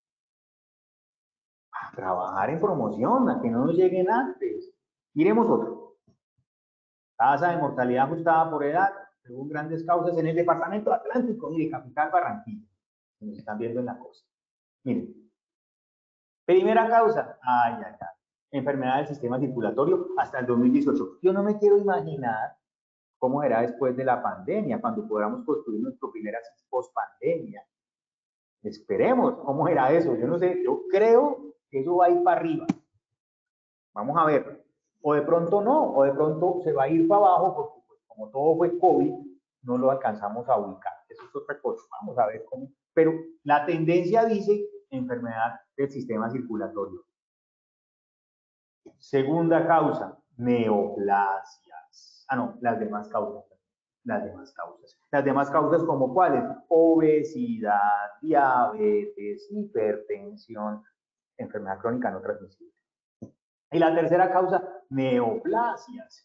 a trabajar en promoción, a que no nos lleguen antes. Miremos otro. Tasa de mortalidad ajustada por edad, según grandes causas, en el departamento Atlántico, mire, capital Barranquilla. Nos están viendo en la costa. Miren. Primera causa, enfermedad del sistema circulatorio hasta el 2018. Yo no me quiero imaginar cómo será después de la pandemia, cuando podamos construir nuestro primer post-pandemia. Esperemos cómo será eso. Yo no sé, yo creo que eso va a ir para arriba. Vamos a ver. O de pronto no, o de pronto se va a ir para abajo porque pues, como todo fue COVID, no lo alcanzamos a ubicar. Eso es otra cosa. Vamos a ver cómo. Pero la tendencia dice enfermedad del sistema circulatorio. Segunda causa, neoplasias. Ah, no, las demás causas. Las demás causas. Las demás causas como cuáles? Obesidad, diabetes, hipertensión, enfermedad crónica no transmisible. Y la tercera causa, neoplasias.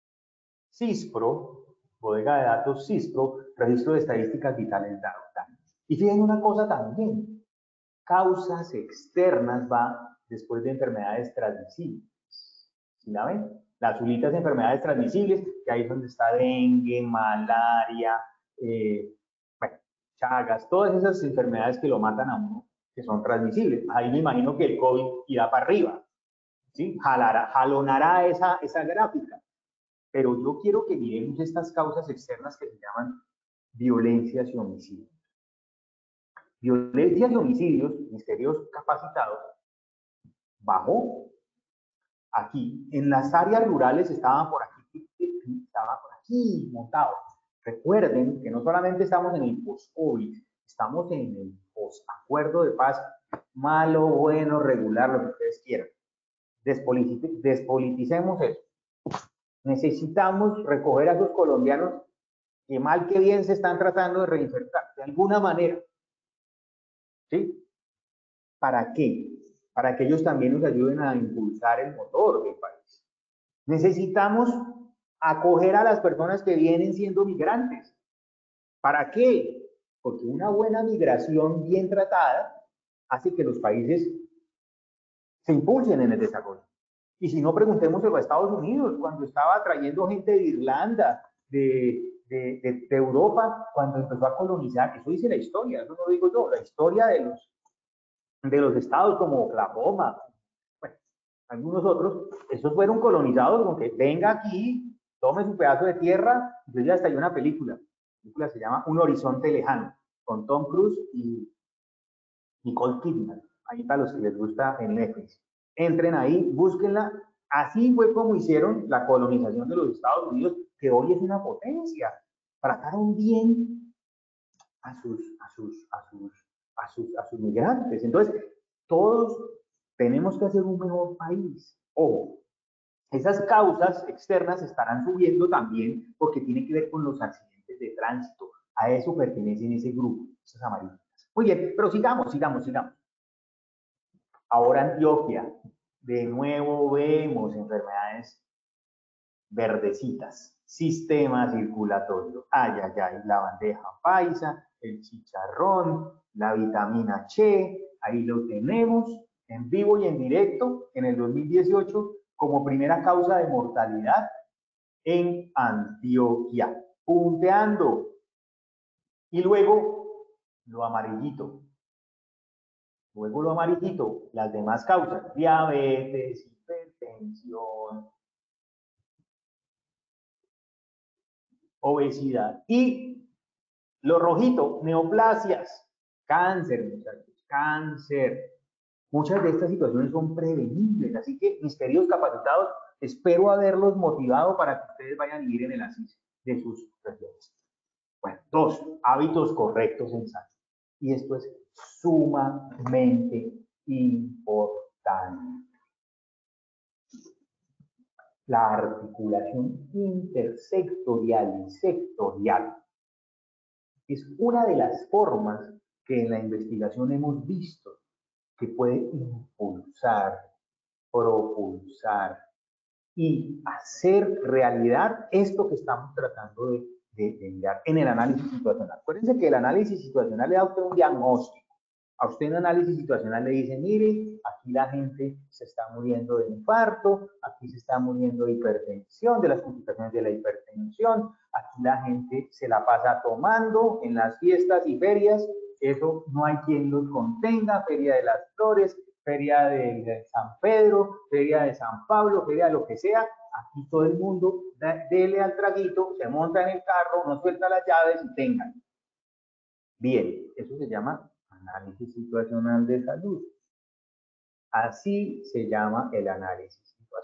CISPRO, bodega de datos CISPRO, registro de estadísticas vitales data. Y fíjense una cosa también, causas externas va después de enfermedades transmisibles. ¿Sí la ven? Las azulitas enfermedades transmisibles, que ahí es donde está dengue, malaria, bueno, chagas, todas esas enfermedades que lo matan a uno, que son transmisibles. Ahí me imagino que el COVID irá para arriba, ¿sí? Jalonará esa gráfica. Pero yo quiero que miremos estas causas externas que se llaman violencias y homicidios. Violencias y homicidios, ministerios capacitados, bajó. Aquí, en las áreas rurales estaba por aquí montado. Recuerden que no solamente estamos en el post-COVID, estamos en el post-acuerdo de paz, malo, bueno, regular, lo que ustedes quieran. Despoliticemos eso. Necesitamos recoger a esos colombianos que mal que bien se están tratando de reinsertar, de alguna manera. ¿Sí? ¿Para qué? Para que ellos también nos ayuden a impulsar el motor del país. Necesitamos acoger a las personas que vienen siendo migrantes. ¿Para qué? Porque una buena migración bien tratada hace que los países se impulsen en el desarrollo. Y si no, preguntémoselo a Estados Unidos, cuando estaba trayendo gente de Irlanda, de Europa, cuando empezó a colonizar. Eso dice la historia, eso no lo digo yo, la historia de los estados como Oklahoma, bueno, algunos otros, esos fueron colonizados con que venga aquí, tome su pedazo de tierra. Yo ya hasta hay una película. La película se llama Un horizonte lejano, con Tom Cruise y Nicole Kidman. Ahí para los que les gusta en Netflix. Entren ahí, búsquenla. Así fue como hicieron la colonización de los Estados Unidos, que hoy es una potencia. Trataron bien a sus migrantes. Entonces, todos tenemos que hacer un mejor país. Ojo, esas causas externas estarán subiendo también porque tiene que ver con los accidentes de tránsito. A eso pertenecen ese grupo, esas amarillas. Muy bien, pero sigamos. Ahora Antioquia, de nuevo vemos enfermedades verdecitas, sistema circulatorio, la bandeja paisa, el chicharrón, la vitamina C, ahí lo tenemos en vivo y en directo en el 2018 como primera causa de mortalidad en Antioquia, punteando. Y luego lo amarillito. Luego lo amarillito, las demás causas, diabetes, hipertensión, obesidad. Y lo rojito, neoplasias, cáncer, muchachos, cáncer. Muchas de estas situaciones son prevenibles, así que mis queridos capacitados, espero haberlos motivado para que ustedes vayan a vivir en el ASIS de sus regiones. Bueno, 2, hábitos correctos en salud. Y esto es sumamente importante. La articulación intersectorial y sectorial es una de las formas que en la investigación hemos visto que puede impulsar, propulsar y hacer realidad esto que estamos tratando de mirar en el análisis situacional. Acuérdense que el análisis situacional le da a usted un diagnóstico. A usted en análisis situacional le dice, mire, aquí la gente se está muriendo de infarto, aquí se está muriendo de hipertensión, de las complicaciones de la hipertensión, aquí la gente se la pasa tomando en las fiestas y ferias, eso no hay quien los contenga, Feria de las Flores, Feria de San Pedro, Feria de San Pablo, Feria de lo que sea, aquí todo el mundo dele al traguito, se monta en el carro, no suelta las llaves y tengan. Bien, eso se llama análisis situacional de salud. Así se llama el análisis situacional.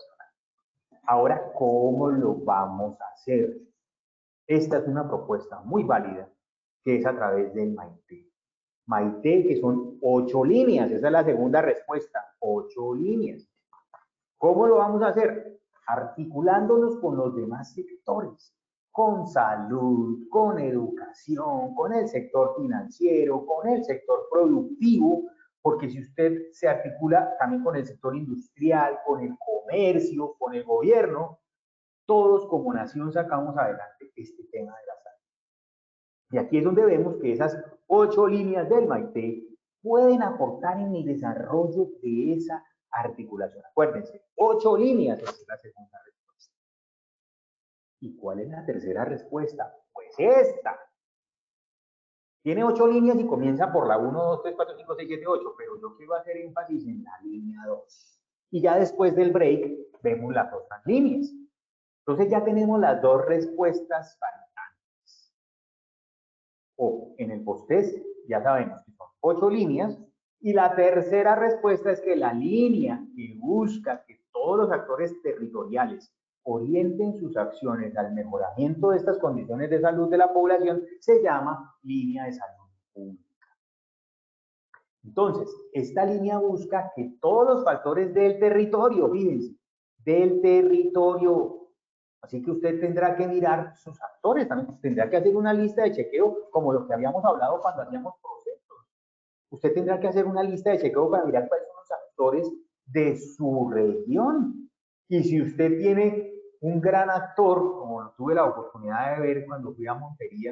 Ahora, ¿cómo lo vamos a hacer? Esta es una propuesta muy válida, que es a través del MAITE. MAITE, que son 8 líneas, esa es la segunda respuesta, 8 líneas. ¿Cómo lo vamos a hacer? Articulándonos con los demás sectores, con salud, con educación, con el sector financiero, con el sector productivo, porque si usted se articula también con el sector industrial, con el comercio, con el gobierno, todos como nación sacamos adelante este tema de la salud. Y aquí es donde vemos que esas 8 líneas del MAITE pueden aportar en el desarrollo de esa articulación. Acuérdense, 8 líneas es la segunda respuesta. ¿Y cuál es la tercera respuesta? Pues esta. Tiene 8 líneas y comienza por la 1, 2, 3, 4, 5, 6, 7, 8, pero yo quiero hacer énfasis en la línea 2. Y ya después del break vemos las otras líneas. Entonces ya tenemos las 2 respuestas faltantes. O en el post-test ya sabemos que son 8 líneas. Y la tercera respuesta es que la línea que busca que todos los actores territoriales orienten sus acciones al mejoramiento de estas condiciones de salud de la población se llama línea de salud pública. Entonces, esta línea busca que todos los factores del territorio, fíjense, del territorio. Así que usted tendrá que mirar sus actores, también tendrá que hacer una lista de chequeo como lo que habíamos hablado cuando hacíamos procesos. Usted tendrá que hacer una lista de chequeo para mirar cuáles son los actores de su región. Y si usted tiene un gran actor, como tuve la oportunidad de ver cuando fui a Montería,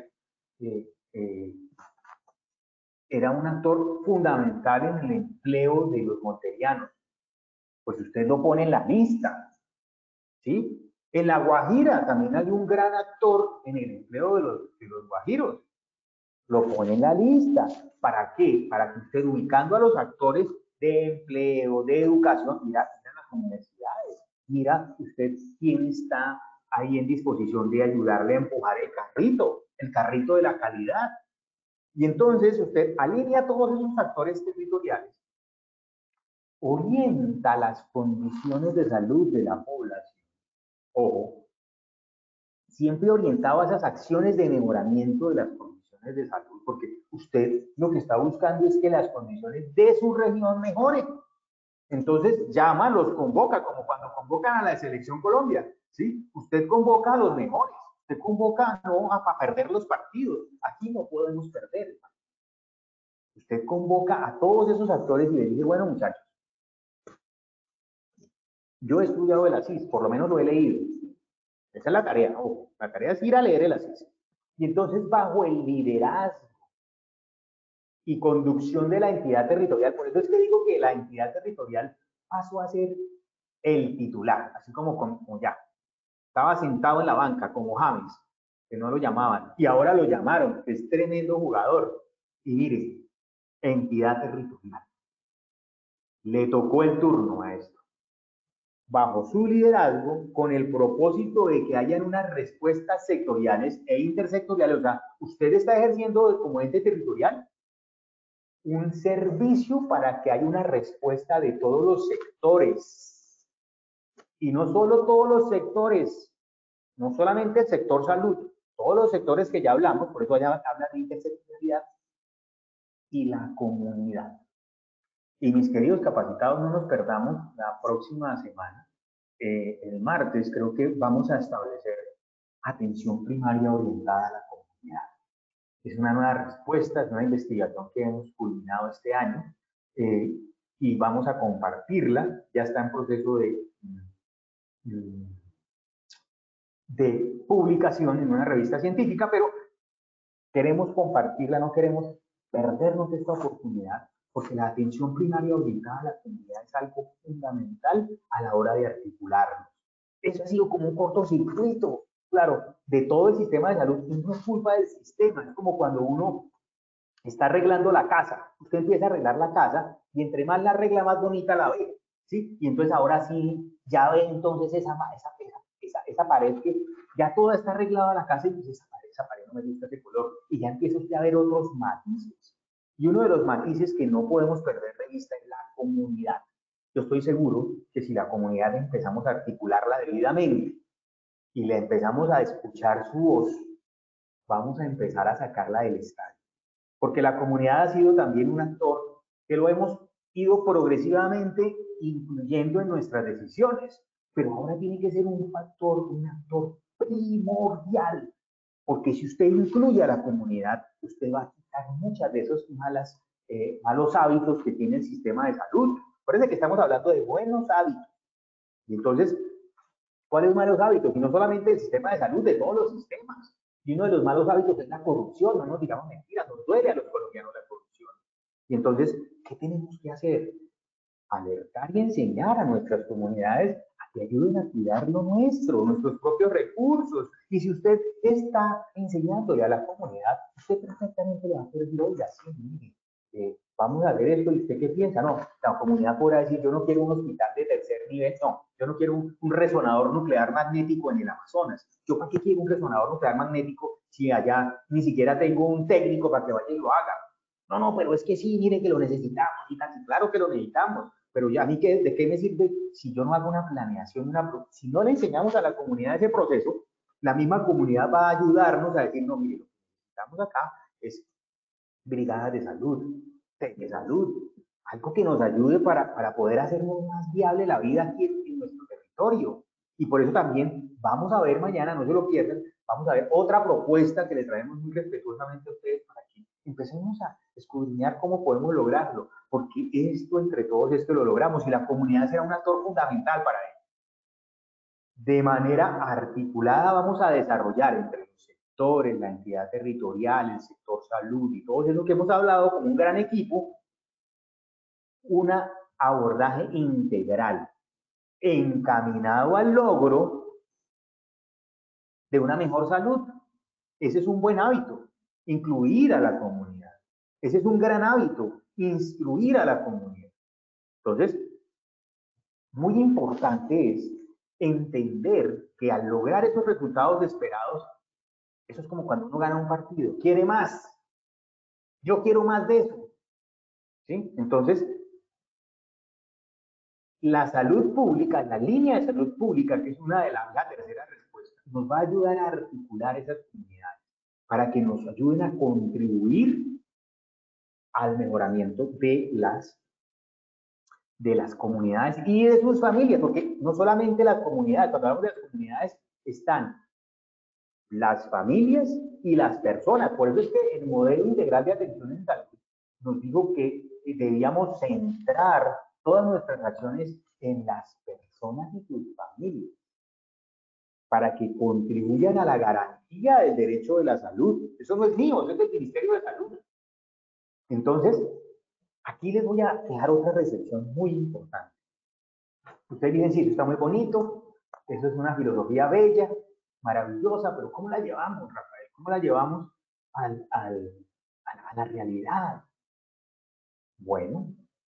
era un actor fundamental en el empleo de los monterianos, pues usted lo pone en la lista, ¿sí? En La Guajira también hay un gran actor en el empleo de los guajiros. Lo pone en la lista. ¿Para qué? Para que usted, ubicando a los actores de empleo, de educación, mira las universidades, mira usted quién está ahí en disposición de ayudarle a empujar el carrito de la calidad. Y entonces usted alinea todos esos actores territoriales, orienta las condiciones de salud de la población. Ojo, siempre orientado a esas acciones de mejoramiento de las condiciones de salud, porque usted lo que está buscando es que las condiciones de su región mejoren. Entonces llama, los convoca, como cuando convocan a la selección Colombia, ¿sí? Usted convoca a los mejores, usted convoca no a perder los partidos, aquí no podemos perder. Usted convoca a todos esos actores y le dice, bueno muchachos, yo he estudiado el ASIS, por lo menos lo he leído. Esa es la tarea, ojo, la tarea es ir a leer el ASIS. Y entonces bajo el liderazgo y conducción de la entidad territorial, por eso es que digo que la entidad territorial pasó a ser el titular, así como ya. Estaba sentado en la banca como James, que no lo llamaban, y ahora lo llamaron, es tremendo jugador. Y mire, entidad territorial. Le tocó el turno a esto. Bajo su liderazgo, con el propósito de que hayan unas respuestas sectoriales e intersectoriales, o sea, usted está ejerciendo como ente territorial un servicio para que haya una respuesta de todos los sectores. Y no solo todos los sectores, no solamente el sector salud, todos los sectores que ya hablamos, por eso allá hablan de intersectorialidad, y la comunidad. Y mis queridos capacitados, no nos perdamos la próxima semana. El martes creo que vamos a establecer atención primaria orientada a la comunidad. Es una nueva respuesta, es una investigación que hemos culminado este año y vamos a compartirla. Ya está en proceso de publicación en una revista científica, pero queremos compartirla, no queremos perdernos esta oportunidad, porque la atención primaria orientada a la comunidad es algo fundamental a la hora de articularnos. Eso ha sido como un cortocircuito, claro, de todo el sistema de salud, y no es culpa del sistema, es como cuando uno está arreglando la casa, usted empieza a arreglar la casa, y entre más la arregla, más bonita la ve, ¿sí? Y entonces ahora sí, ya ve entonces esa pared que ya toda está arreglada la casa, y pues esa pared no me gusta ese color, y ya empieza usted a ver otros matices. Y uno de los matices que no podemos perder de vista es la comunidad. yo estoy seguro que si la comunidad empezamos a articularla debidamente y le empezamos a escuchar su voz, vamos a empezar a sacarla del estadio. Porque la comunidad ha sido también un actor que lo hemos ido progresivamente incluyendo en nuestras decisiones, pero ahora tiene que ser un actor primordial, porque si usted incluye a la comunidad, usted va a quitar muchas de esos malos hábitos que tiene el sistema de salud. Parece que estamos hablando de buenos hábitos. Y entonces, ¿cuáles malos hábitos? Y no solamente el sistema de salud, de todos los sistemas. Y uno de los malos hábitos es la corrupción, no nos digamos mentiras, nos duele a los colombianos la corrupción. Y entonces, ¿qué tenemos que hacer? Alertar y enseñar a nuestras comunidades a que ayuden a cuidar lo nuestro, nuestros propios recursos. Y si usted está enseñándole a la comunidad, usted perfectamente le va a poder decir, oiga, sí, mire, vamos a ver esto, ¿y usted qué piensa? No, la comunidad podrá decir, yo no quiero un hospital de tercer nivel, no, yo no quiero un resonador nuclear magnético en el Amazonas. ¿Yo para qué quiero un resonador nuclear magnético si allá ni siquiera tengo un técnico para que vaya y lo haga? No, no, pero es que sí, mire que lo necesitamos, y casi claro que lo necesitamos, pero ya a mí ¿de qué me sirve si yo no hago una planeación, si no le enseñamos a la comunidad ese proceso? La misma comunidad va a ayudarnos a decir, no, mire, lo que necesitamos acá es brigadas de salud, telesalud, algo que nos ayude para poder hacernos más viable la vida aquí en nuestro territorio. Y por eso también vamos a ver mañana, no se lo pierdan, vamos a ver otra propuesta que le traemos muy respetuosamente a ustedes para que empecemos a escudriñar cómo podemos lograrlo, porque esto, entre todos, esto lo logramos y la comunidad será un actor fundamental para ello. De manera articulada vamos a desarrollar entre los sectores, la entidad territorial, el sector salud y todo eso que hemos hablado como un gran equipo, un abordaje integral encaminado al logro de una mejor salud. Ese es un buen hábito, incluir a la comunidad. Ese es un gran hábito, instruir a la comunidad. Entonces, muy importante es entender que al lograr esos resultados esperados, eso es como cuando uno gana un partido, quiere más. Yo quiero más de eso. ¿Sí? Entonces, la salud pública, la línea de salud pública, que es una de la tercera respuesta, nos va a ayudar a articular esas comunidades para que nos ayuden a contribuir al mejoramiento de las comunidades y de sus familias, porque no solamente las comunidades, cuando hablamos de las comunidades están las familias y las personas. Por eso es que el modelo integral de atención en salud nos dijo que debíamos centrar todas nuestras acciones en las personas y sus familias para que contribuyan a la garantía del derecho de la salud. Eso no es mío, eso es del Ministerio de Salud. Entonces, aquí les voy a dejar otra reflexión muy importante. Ustedes dicen, sí, eso está muy bonito, eso es una filosofía bella, maravillosa, pero ¿cómo la llevamos, Rafael? ¿Cómo la llevamos a la realidad? Bueno,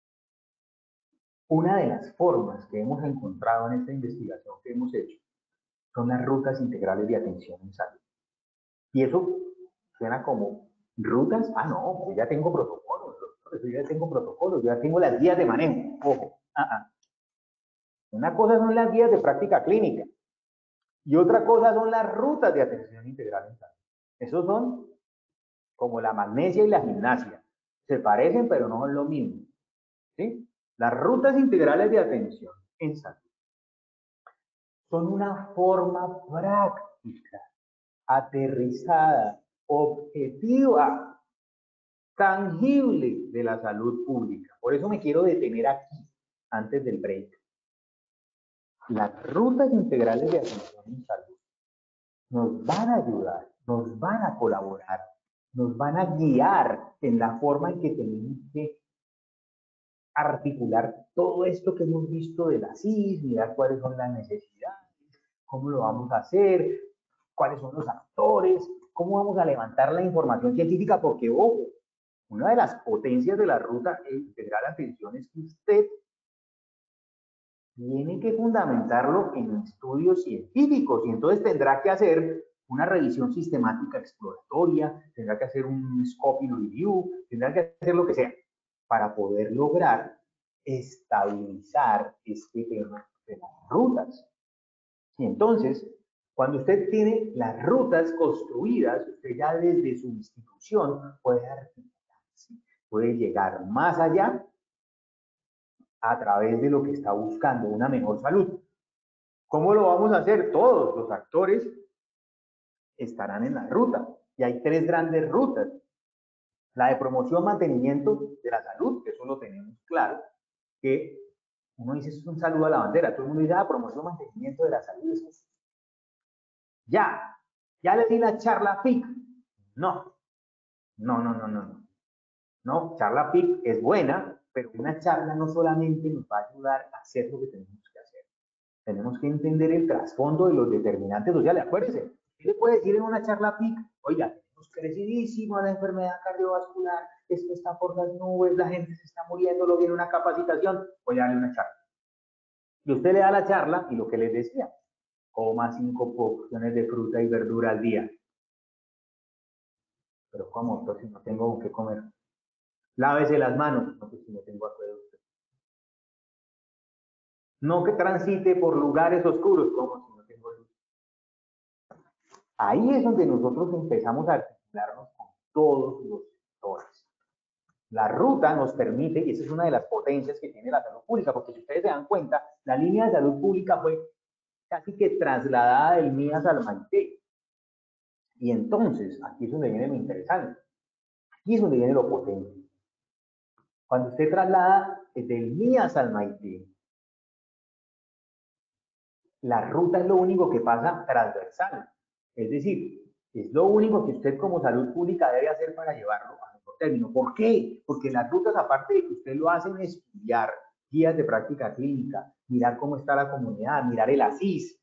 una de las formas que hemos encontrado en esta investigación que hemos hecho son las rutas integrales de atención en salud. Y eso suena como rutas, no, yo ya tengo protocolos, yo ya tengo protocolos, yo ya tengo las guías de manejo. Ojo, Una cosa son las guías de práctica clínica y otra cosa son las rutas de atención integral en salud. Esos son como la magnesia y la gimnasia. Se parecen, pero no son lo mismo. ¿Sí? Las rutas integrales de atención en salud son una forma práctica, aterrizada, objetiva, tangible de la salud pública. Por eso me quiero detener aquí, antes del break. Las rutas integrales de atención en salud nos van a ayudar, nos van a colaborar, nos van a guiar en la forma en que tenemos que articular todo esto que hemos visto de la CIS, mirar cuáles son las necesidades, cómo lo vamos a hacer, cuáles son los actores, cómo vamos a levantar la información científica, porque, ojo, una de las potencias de la ruta integral de atención es que usted tiene que fundamentarlo en estudios científicos y entonces tendrá que hacer una revisión sistemática exploratoria, tendrá que hacer un scoping review, tendrá que hacer lo que sea para poder lograr estabilizar este tema de las rutas. Y entonces, cuando usted tiene las rutas construidas, usted ya desde su institución puede articularse, puede llegar más allá a través de lo que está buscando, una mejor salud. ¿Cómo lo vamos a hacer? Todos los actores estarán en la ruta. Y hay 3 grandes rutas. La de promoción, mantenimiento de la salud, que eso lo tenemos claro, que uno dice, eso es un saludo a la bandera. Todo el mundo dice, promoción, mantenimiento de la salud. Eso es. Ya le di la charla PIC. No, charla PIC es buena, pero una charla no solamente nos va a ayudar a hacer lo que tenemos que hacer. Tenemos que entender el trasfondo de los determinantes sociales. Acuérdense, ¿qué le puede decir en una charla PIC? Oiga, tenemos crecidísimo la enfermedad cardiovascular, esto está por las nubes, la gente se está muriendo, lo viene una capacitación, voy a darle una charla. Y usted le da la charla y lo que les decía, coma 5 porciones de fruta y verdura al día. Pero ¿cómo? Entonces no tengo que comer. Lávese las manos, no, pues si no tengo acueducto. No que transite por lugares oscuros, como si no tengo luz. Ahí es donde nosotros empezamos a articularnos con todos los sectores. La ruta nos permite, y esa es una de las potencias que tiene la salud pública, porque si ustedes se dan cuenta, la línea de salud pública fue casi que trasladada del MIAS al Maite. Y entonces, aquí es donde viene lo interesante. Aquí es donde viene lo potente. Cuando usted traslada del MIAS al Maite, la ruta es lo único que pasa transversal. Es decir, es lo único que usted como salud pública debe hacer para llevarlo a mejor término. ¿Por qué? Porque las rutas, aparte de que usted lo hace en estudiar guías de práctica clínica, mirar cómo está la comunidad, mirar el ASIS,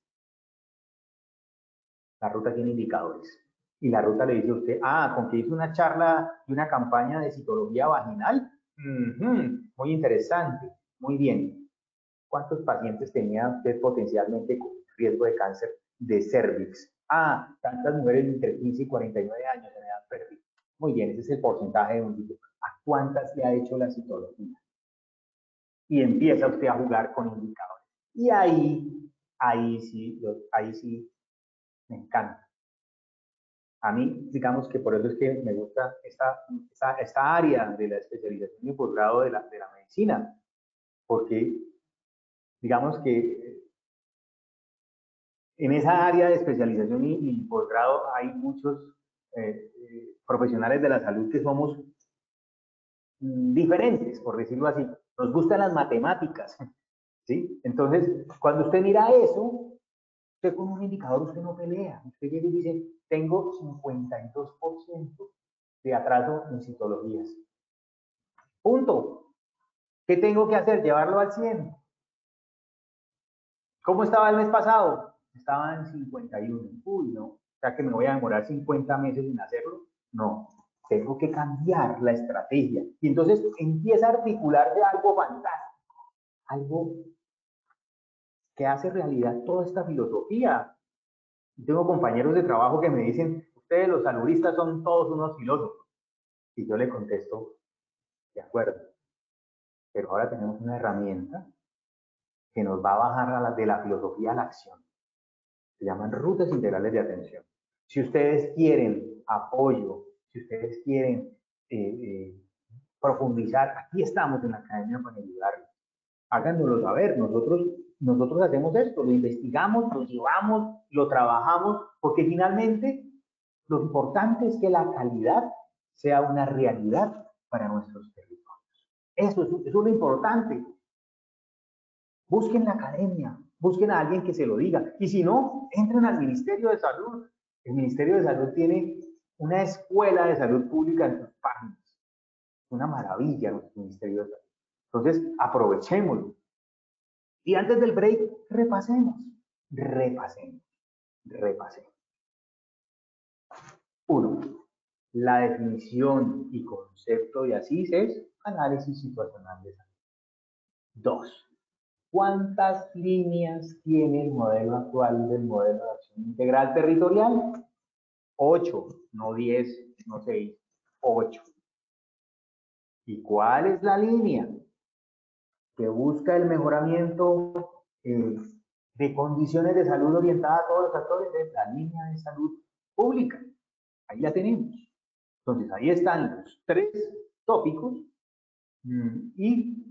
la ruta tiene indicadores. Y la ruta le dice a usted, con que hizo una charla y una campaña de citología vaginal, muy interesante, muy bien. ¿Cuántos pacientes tenía usted potencialmente con riesgo de cáncer de cervix? Tantas mujeres entre 15 y 49 años en edad fértil. Muy bien, ese es el porcentaje de un tipo. ¿A cuántas le ha hecho la citología? Y empieza usted a jugar con indicadores. Y ahí sí, me encanta. A mí, digamos que por eso es que me gusta esta área de la especialización y posgrado de la medicina, porque digamos que en esa área de especialización y posgrado hay muchos profesionales de la salud que somos diferentes, por decirlo así. Nos gustan las matemáticas, ¿sí? Entonces, cuando usted mira eso, usted con un indicador usted no pelea. Usted llega y dice, tengo 52% de atraso en citologías. Punto. ¿Qué tengo que hacer? Llevarlo al 100. ¿Cómo estaba el mes pasado? Estaba en 51. Uy, no. O sea que me voy a demorar 50 meses en hacerlo. No. Tengo que cambiar la estrategia. Y entonces empieza a articularse algo fantástico. Algo que hace realidad toda esta filosofía. Tengo compañeros de trabajo que me dicen, ustedes los saludistas son todos unos filósofos. Y yo le contesto, de acuerdo. Pero ahora tenemos una herramienta que nos va a bajar de la filosofía a la acción. Se llaman rutas integrales de atención. Si ustedes quieren apoyo, si ustedes quieren profundizar, aquí estamos en la academia para ayudarles. Háganoslo saber, nosotros hacemos esto, lo investigamos, lo llevamos, lo trabajamos, porque finalmente lo importante es que la calidad sea una realidad para nuestros territorios. Eso es lo importante. Busquen la academia, busquen a alguien que se lo diga. Y si no, entren al Ministerio de Salud. El Ministerio de Salud tiene una escuela de salud pública en sus páginas. Una maravilla nuestro Ministerio de Salud. Entonces, aprovechémoslo. Y antes del break, repasemos. 1. La definición y concepto de ASIS es análisis situacional de salud. 2. ¿Cuántas líneas tiene el modelo actual del modelo de acción integral territorial? 8, no 10, no 6, 8. ¿Y cuál es la línea? que busca el mejoramiento de condiciones de salud orientada a todos los actores, es la línea de salud pública. Ahí la tenemos. Entonces, ahí están los 3 tópicos y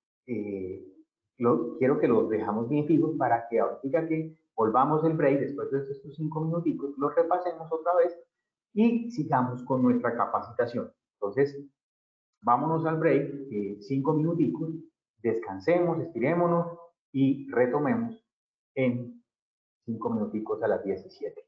quiero que los dejamos bien fijos para que ahorita que volvamos el break, después de estos 5 minuticos, los repasemos otra vez y sigamos con nuestra capacitación. Entonces, vámonos al break, 5 minuticos, descansemos, estirémonos y retomemos en 5 minuticos a las 17.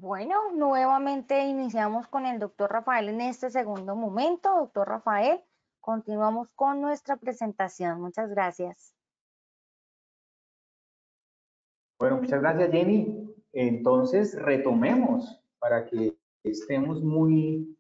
Bueno, nuevamente iniciamos con el doctor Rafael en este segundo momento. Doctor Rafael, continuamos con nuestra presentación. Muchas gracias. Bueno, muchas gracias, Jenny. Entonces, retomemos para que estemos muy,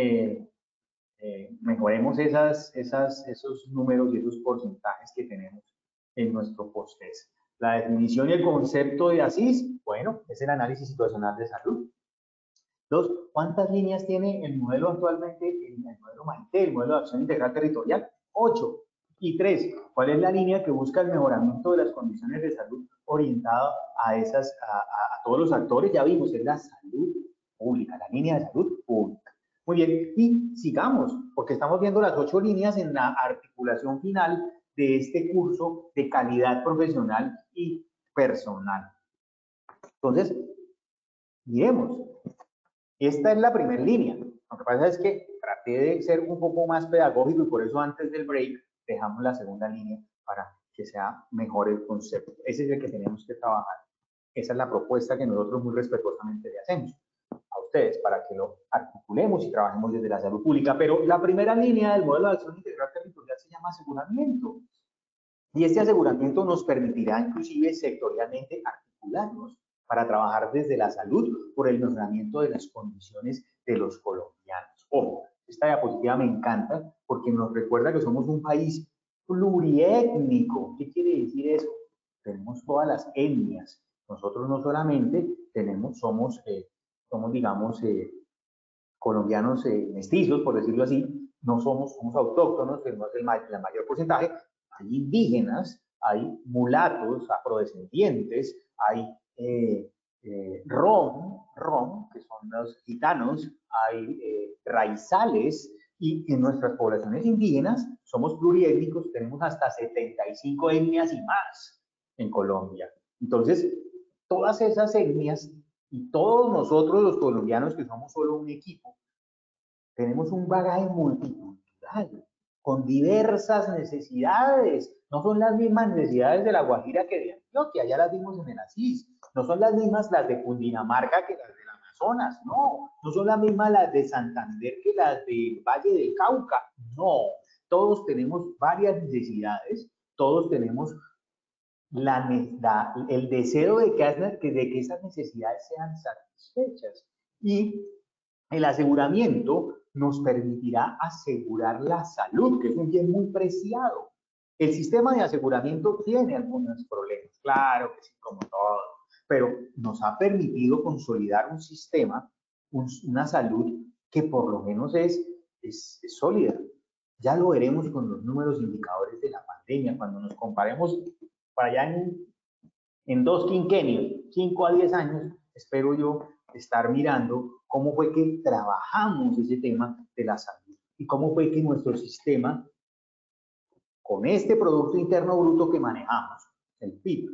mejoremos esos números y esos porcentajes que tenemos en nuestro post-test. La definición y el concepto de ASIS, bueno, es el análisis situacional de salud. Dos, ¿cuántas líneas tiene el modelo actualmente, el modelo MAITE, el modelo de acción integral territorial? 8. Y 3, ¿cuál es la línea que busca el mejoramiento de las condiciones de salud orientada a todos los actores? Ya vimos, es la salud pública, la línea de salud pública. Muy bien, y sigamos, porque estamos viendo las 8 líneas en la articulación final de este curso de calidad profesional y personal. Entonces, miremos. Esta es la primera línea. Lo que pasa es que traté de ser un poco más pedagógico y por eso antes del break dejamos la segunda línea para que sea mejor el concepto. Ese es el que tenemos que trabajar. Esa es la propuesta que nosotros muy respetuosamente le hacemos a ustedes para que lo articulemos y trabajemos desde la salud pública. Pero la primera línea del modelo de acción integral territorial se llama aseguramiento. Y este aseguramiento nos permitirá inclusive sectorialmente articularnos para trabajar desde la salud por el mejoramiento de las condiciones de los colombianos. Ojo, esta diapositiva me encanta porque nos recuerda que somos un país pluriétnico. ¿Qué quiere decir eso? Tenemos todas las etnias. Nosotros no solamente somos digamos, colombianos mestizos, por decirlo así, no somos autóctonos, tenemos el mayor porcentaje. Hay indígenas, hay mulatos, afrodescendientes, hay rom, que son los gitanos, hay raizales, y en nuestras poblaciones indígenas somos pluriétnicos, tenemos hasta 75 etnias y más en Colombia. Entonces, todas esas etnias y todos nosotros los colombianos que somos solo un equipo, tenemos un bagaje multicultural con diversas necesidades. No son las mismas necesidades de La Guajira que de Antioquia, ya las vimos en el ASIS. No son las mismas las de Cundinamarca que las del Amazonas, no. No son las mismas las de Santander que las del Valle del Cauca, no. Todos tenemos varias necesidades, todos tenemos el deseo de que esas necesidades sean satisfechas. Y el aseguramiento nos permitirá asegurar la salud, que es un bien muy preciado. El sistema de aseguramiento tiene algunos problemas, claro que sí, como todo, pero nos ha permitido consolidar un sistema, una salud que por lo menos es sólida. Ya lo veremos con los números indicadores de la pandemia, cuando nos comparemos para allá en 2 quinquenios, 5 a 10 años, espero yo estar mirando cómo fue que trabajamos ese tema de la salud y cómo fue que nuestro sistema, con este Producto Interno Bruto que manejamos, el PIB,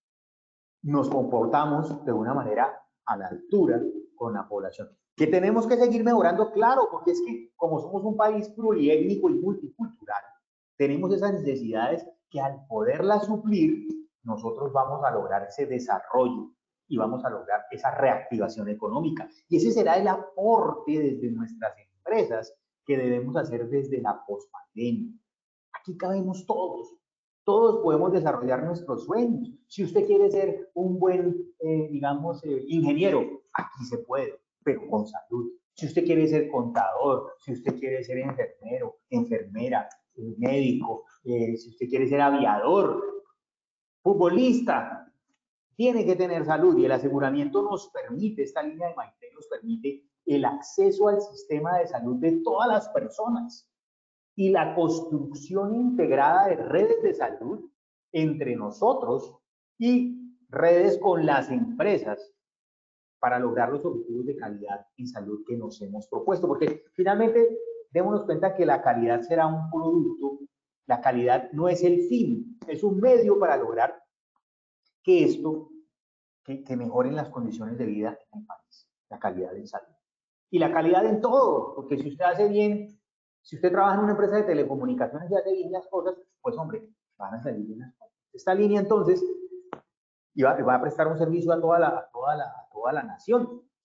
nos comportamos de una manera a la altura con la población. ¿Que tenemos que seguir mejorando? Claro, porque es que como somos un país pluriétnico y multicultural, tenemos esas necesidades que al poderlas suplir, nosotros vamos a lograr ese desarrollo y vamos a lograr esa reactivación económica. Y ese será el aporte desde nuestras empresas que debemos hacer desde la pospandemia. Aquí cabemos todos. Todos podemos desarrollar nuestros sueños. Si usted quiere ser un buen, ingeniero, aquí se puede, pero con salud. Si usted quiere ser contador, si usted quiere ser enfermero, enfermera, médico, si usted quiere ser aviador, futbolista, tiene que tener salud y el aseguramiento nos permite, esta línea de MAITE nos permite el acceso al sistema de salud de todas las personas y la construcción integrada de redes de salud entre nosotros y redes con las empresas para lograr los objetivos de calidad en salud que nos hemos propuesto. Porque finalmente, démonos cuenta que la calidad será un producto, la calidad no es el fin, es un medio para lograr que esto, que mejoren las condiciones de vida en el país, la calidad en salud. Y la calidad en todo, porque si usted hace bien, si usted trabaja en una empresa de telecomunicaciones y hace bien las cosas, pues hombre, van a salir bien las cosas. Esta línea entonces va a prestar un servicio a toda la nación.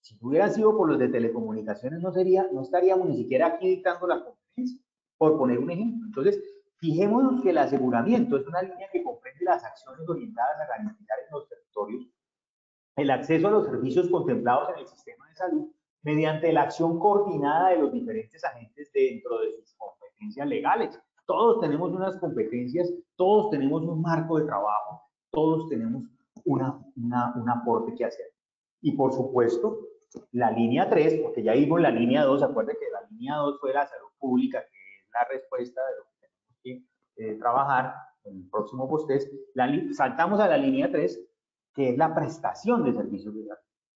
Si no hubiera sido por los de telecomunicaciones, no estaríamos ni siquiera aquí dictando la conferencia, por poner un ejemplo. Entonces, fijémonos que el aseguramiento es una línea que comprende las acciones orientadas a garantizar en los territorios el acceso a los servicios contemplados en el sistema de salud mediante la acción coordinada de los diferentes agentes dentro de sus competencias legales. Todos tenemos unas competencias, todos tenemos un marco de trabajo, todos tenemos un aporte que hacer. Y por supuesto, la línea 3, porque ya vimos la línea 2, acuérdense que la línea 2 fue la salud pública, que es la respuesta de lo que tenemos que trabajar en el próximo post-test. Saltamos a la línea 3, que es la prestación de servicios de salud.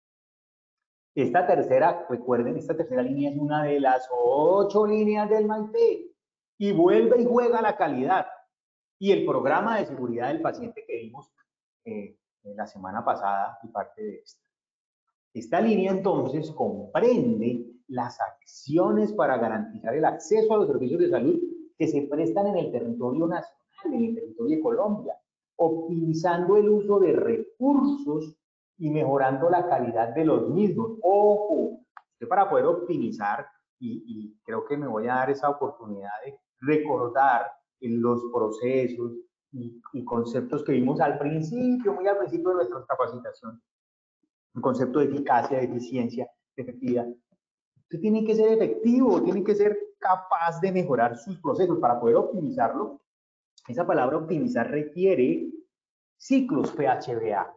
Esta tercera, recuerden, esta tercera línea es una de las 8 líneas del MAIPE y vuelve y juega la calidad. Y el programa de seguridad del paciente que vimos la semana pasada y parte de esta. Esta línea entonces comprende las acciones para garantizar el acceso a los servicios de salud que se prestan en el territorio nacional, en el territorio de Colombia, optimizando el uso de recursos y mejorando la calidad de los mismos. Ojo, usted para poder optimizar, y creo que me voy a dar esa oportunidad de recordar en los procesos y conceptos que vimos al principio, muy al principio de nuestra capacitación, un concepto de eficacia, de eficiencia, de efectividad. Usted tiene que ser efectivo, tiene que ser capaz de mejorar sus procesos para poder optimizarlo. Esa palabra optimizar requiere ciclos PHBA.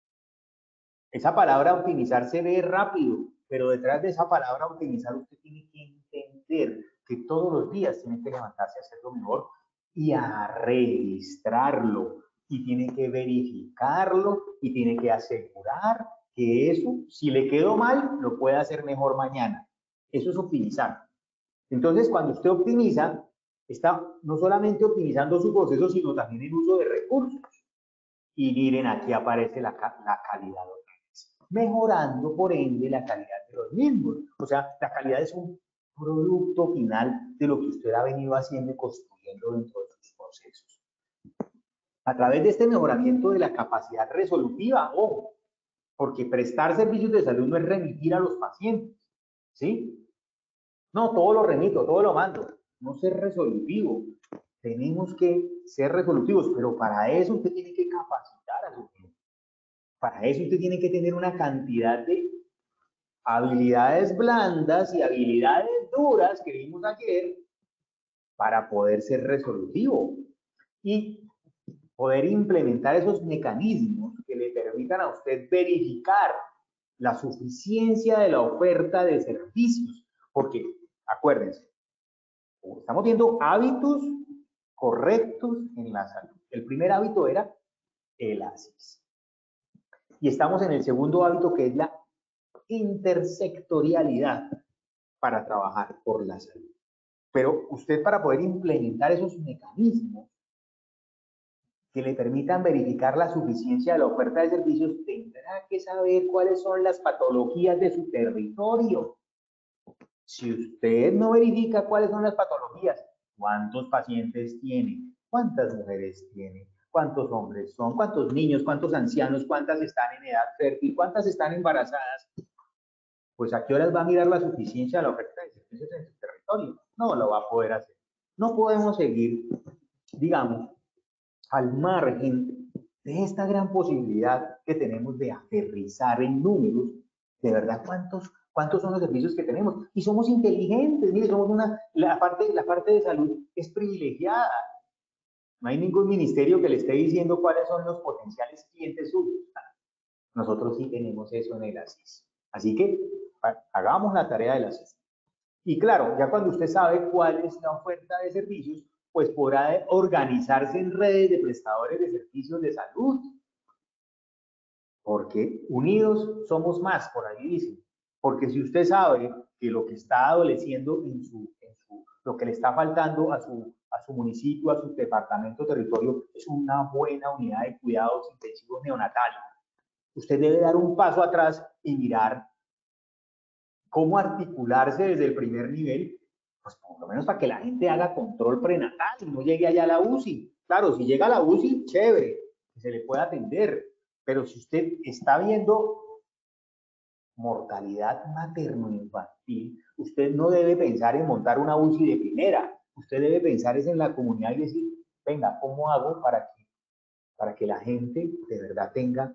Esa palabra optimizar se ve rápido, pero detrás de esa palabra optimizar usted tiene que entender que todos los días tiene que levantarse a hacerlo mejor y a registrarlo, y tiene que verificarlo, y tiene que asegurar que eso, si le quedó mal, lo puede hacer mejor mañana. Eso es optimizar. Entonces, cuando usted optimiza, está no solamente optimizando su proceso, sino también el uso de recursos. Y miren, aquí aparece la calidad otra vez, mejorando por ende la calidad de los mismos. O sea, la calidad es un producto final de lo que usted ha venido haciendo y construyendo dentro de sus procesos. A través de este mejoramiento de la capacidad resolutiva, ojo, porque prestar servicios de salud no es remitir a los pacientes, ¿sí? No, todo lo remito, todo lo mando. No ser resolutivo. Tenemos que ser resolutivos, pero para eso usted tiene que capacitar a su gente. Para eso usted tiene que tener una cantidad de habilidades blandas y habilidades duras que vimos ayer para poder ser resolutivo y poder implementar esos mecanismos que le permitan a usted verificar la suficiencia de la oferta de servicios. Porque, acuérdense, estamos viendo hábitos correctos en la salud. El primer hábito era el ASIS. Y estamos en el segundo hábito, que es la intersectorialidad para trabajar por la salud. Pero usted, para poder implementar esos mecanismos que le permitan verificar la suficiencia de la oferta de servicios, tendrá que saber cuáles son las patologías de su territorio. Si usted no verifica cuáles son las patologías, cuántos pacientes tiene, cuántas mujeres tiene, cuántos hombres son, cuántos niños, cuántos ancianos, cuántas están en edad fértil, cuántas están embarazadas, pues ¿a qué horas va a mirar la suficiencia de la oferta de servicios en su territorio? No lo va a poder hacer. No podemos seguir, digamos, al margen de esta gran posibilidad que tenemos de aterrizar en números, de verdad, cuántos son los servicios que tenemos. Y somos inteligentes, mire, somos la parte de salud es privilegiada. No hay ningún ministerio que le esté diciendo cuáles son los potenciales clientes suyos. Nosotros sí tenemos eso en el ASIS. Así que hagamos la tarea del ASIS. Y claro, ya cuando usted sabe cuál es la oferta de servicios, pues podrá organizarse en redes de prestadores de servicios de salud. Porque unidos somos más, por ahí dicen. Porque si usted sabe que lo que está adoleciendo lo que le está faltando a su municipio, a su departamento, territorio, es una buena unidad de cuidados intensivos neonatales, usted debe dar un paso atrás y mirar cómo articularse desde el primer nivel, pues por lo menos para que la gente haga control prenatal y no llegue allá a la UCI. Claro, si llega a la UCI, chévere, que se le pueda atender, pero si usted está viendo mortalidad materno-infantil, usted no debe pensar en montar una UCI de primera, usted debe pensar es en la comunidad y decir, venga, ¿cómo hago para que la gente de verdad tenga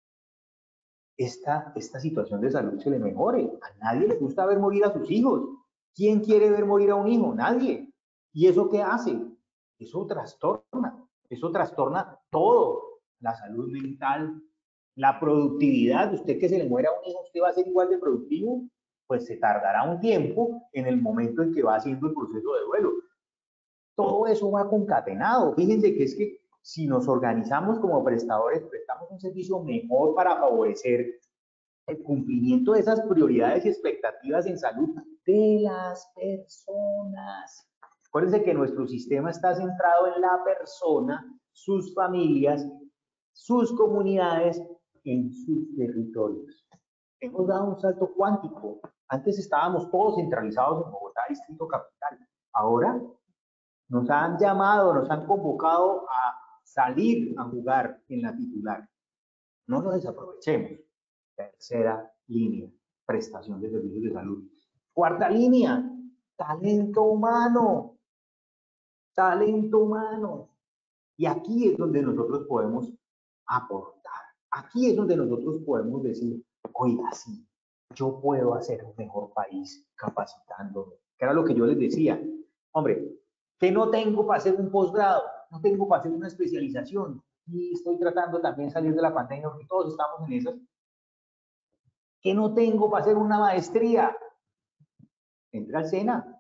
esta situación de salud se le mejore? A nadie le gusta ver morir a sus hijos. ¿Quién quiere ver morir a un hijo? Nadie. ¿Y eso qué hace? Eso trastorna todo, la salud mental, la productividad. Usted que se le muera a un hijo, ¿usted va a ser igual de productivo? Pues se tardará un tiempo en el momento en que va haciendo el proceso de duelo. Todo eso va concatenado. Fíjense que es que si nos organizamos como prestadores, prestamos un servicio mejor para favorecer el cumplimiento de esas prioridades y expectativas en salud de las personas. Acuérdense que nuestro sistema está centrado en la persona, sus familias, sus comunidades, en sus territorios. Hemos dado un salto cuántico. Antes estábamos todos centralizados en Bogotá, Distrito Capital. Ahora nos han llamado, nos han convocado a salir a jugar en la titular. No nos desaprovechemos. Tercera línea, prestación de servicios de salud. Cuarta línea, talento humano. Talento humano. Y aquí es donde nosotros podemos aportar. Aquí es donde nosotros podemos decir, oiga, sí, yo puedo hacer un mejor país capacitándome. Que era lo que yo les decía. Hombre, que no tengo para hacer un posgrado, no tengo para hacer una especialización. Y estoy tratando también de salir de la pandemia, porque todos estamos en esas. Que no tengo para hacer una maestría. Entra al SENA.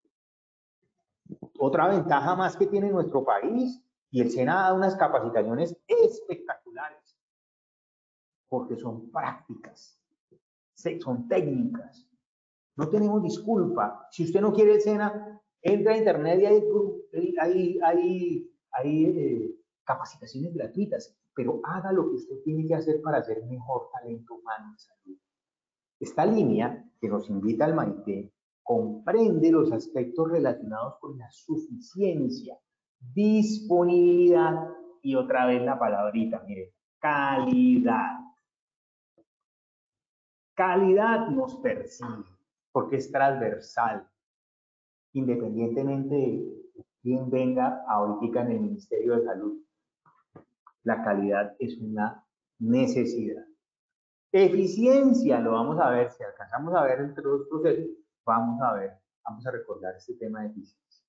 Otra ventaja más que tiene nuestro país, y el SENA da unas capacitaciones espectaculares, porque son prácticas, son técnicas. No tenemos disculpa. Si usted no quiere el SENA, entra a internet y hay capacitaciones gratuitas, pero haga lo que usted tiene que hacer para hacer mejor talento humano en salud. Esta línea que nos invita al MAITE comprende los aspectos relacionados con la suficiencia, disponibilidad y otra vez la palabrita, mire, calidad. Calidad nos persigue porque es transversal, independientemente de quién venga ahorita en el Ministerio de Salud. La calidad es una necesidad. Eficiencia, lo vamos a ver, si alcanzamos a ver entre los procesos, vamos a recordar este tema de eficiencia.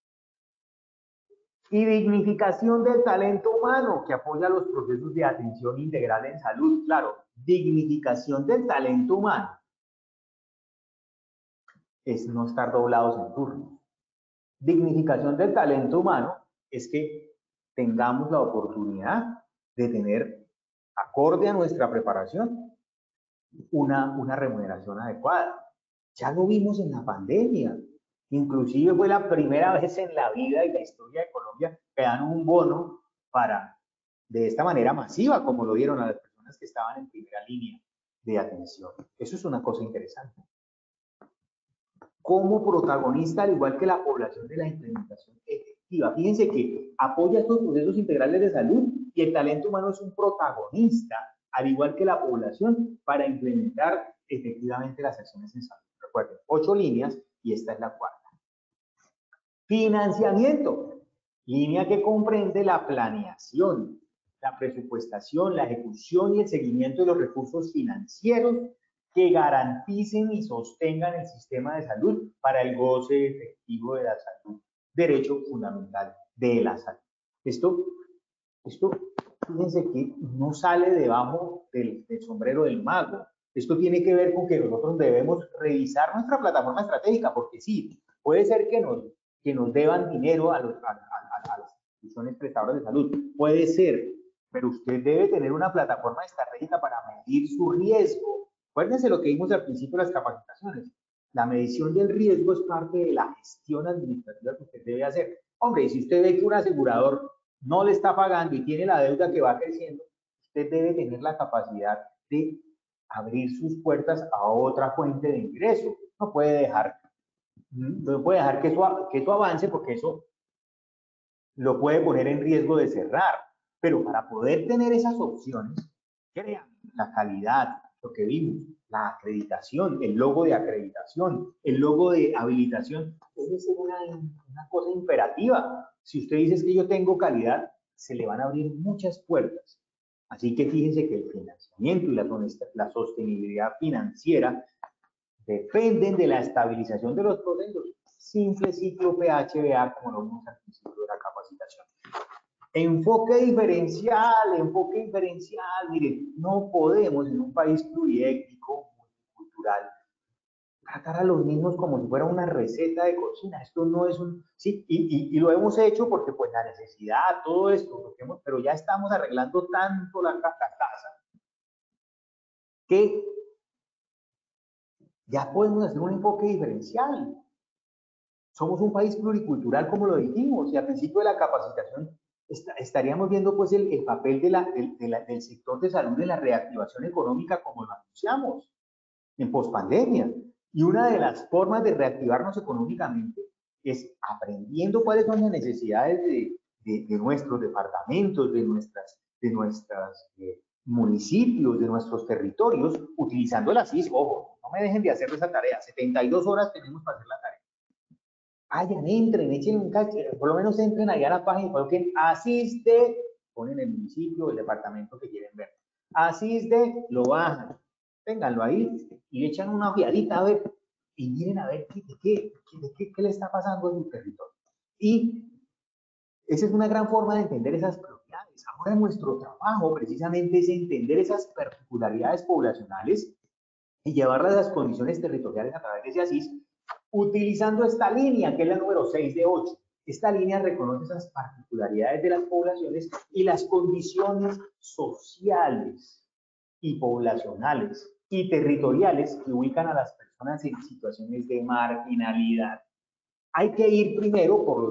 Y dignificación del talento humano, que apoya los procesos de atención integral en salud. Claro, dignificación del talento humano es no estar doblados en turnos. Dignificación del talento humano es que tengamos la oportunidad de tener, acorde a nuestra preparación, una remuneración adecuada. Ya lo vimos en la pandemia. Inclusive fue la primera vez en la vida y la historia de Colombia que dan un bono para, de esta manera masiva, como lo dieron a las personas que estaban en primera línea de atención. Eso es una cosa interesante. Como protagonista, al igual que la población, de la implementación efectiva. Fíjense que apoya estos procesos integrales de salud y el talento humano es un protagonista, al igual que la población, para implementar efectivamente las acciones en salud. Recuerden, 8 líneas y esta es la cuarta. Financiamiento, línea que comprende la planeación, la presupuestación, la ejecución y el seguimiento de los recursos financieros que garanticen y sostengan el sistema de salud para el goce efectivo de la salud, derecho fundamental de la salud. Esto fíjense que no sale debajo del sombrero del mago. Esto tiene que ver con que nosotros debemos revisar nuestra plataforma estratégica, porque sí, puede ser que nos deban dinero a las instituciones prestadoras de salud, puede ser, pero usted debe tener una plataforma estratégica para medir su riesgo. Acuérdense lo que vimos al principio de las capacitaciones. La medición del riesgo es parte de la gestión administrativa que usted debe hacer. Hombre, y si usted ve que un asegurador no le está pagando y tiene la deuda que va creciendo, usted debe tener la capacidad de abrir sus puertas a otra fuente de ingreso. No puede dejar que eso avance, porque eso lo puede poner en riesgo de cerrar. Pero para poder tener esas opciones, crean la calidad, lo que vimos, la acreditación, el logo de acreditación, el logo de habilitación, debe ser una cosa imperativa. Si usted dice que yo tengo calidad, se le van a abrir muchas puertas. Así que fíjense que el financiamiento y la sostenibilidad financiera dependen de la estabilización de los procesos. Simple ciclo PHBA, como lo vimos al principio de la capacitación. Enfoque diferencial, miren, no podemos en un país pluriétnico, multicultural, tratar a los mismos como si fuera una receta de cocina. Esto no es un... Sí, y lo hemos hecho porque pues la necesidad, todo esto, pero ya estamos arreglando tanto la casa que ya podemos hacer un enfoque diferencial. Somos un país pluricultural, como lo dijimos, y al principio de la capacitación estaríamos viendo pues el papel del sector de salud en la reactivación económica, como lo anunciamos en pospandemia. Y una de las formas de reactivarnos económicamente es aprendiendo cuáles son las necesidades de nuestros departamentos, de nuestros municipios, de nuestros territorios, utilizando la CIS. Ojo, no me dejen de hacer esa tarea. 72 horas tenemos para hacer la tarea. Vayan, entren, echen un cacho, por lo menos entren allá a la página y coloquen asiste, ponen el municipio, el departamento que quieren ver. Asiste, lo bajan, ténganlo ahí y le echan una ojeadita a ver, y miren a ver qué le está pasando en su territorio. Y esa es una gran forma de entender esas prioridades. Ahora nuestro trabajo precisamente es entender esas particularidades poblacionales y llevarlas a las condiciones territoriales a través de ese ASIS, utilizando esta línea, que es la número 6 de 8. Esta línea reconoce esas particularidades de las poblaciones y las condiciones sociales y poblacionales y territoriales que ubican a las personas en situaciones de marginalidad. Hay que ir primero por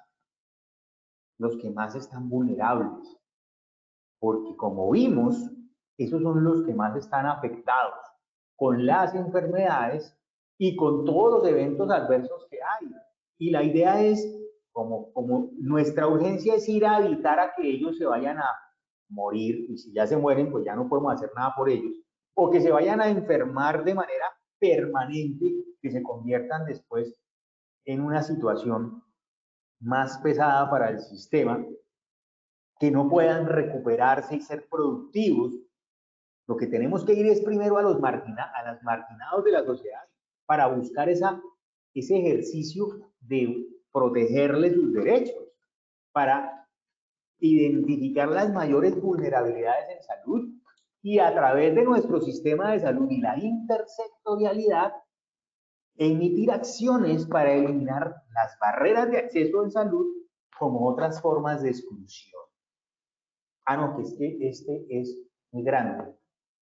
los que más están vulnerables, porque como vimos, esos son los que más están afectados con las enfermedades y con todos los eventos adversos que hay. Y la idea es, como nuestra urgencia es ir a evitar a que ellos se vayan a morir, y si ya se mueren, pues ya no podemos hacer nada por ellos, o que se vayan a enfermar de manera permanente, que se conviertan después en una situación más pesada para el sistema, que no puedan recuperarse y ser productivos. Lo que tenemos que ir es primero a los marginados de la sociedad para buscar ese ejercicio de protegerles sus derechos, para identificar las mayores vulnerabilidades en salud y a través de nuestro sistema de salud y la intersectorialidad, emitir acciones para eliminar las barreras de acceso en salud como otras formas de exclusión. Ah, no, que es que este es migrante.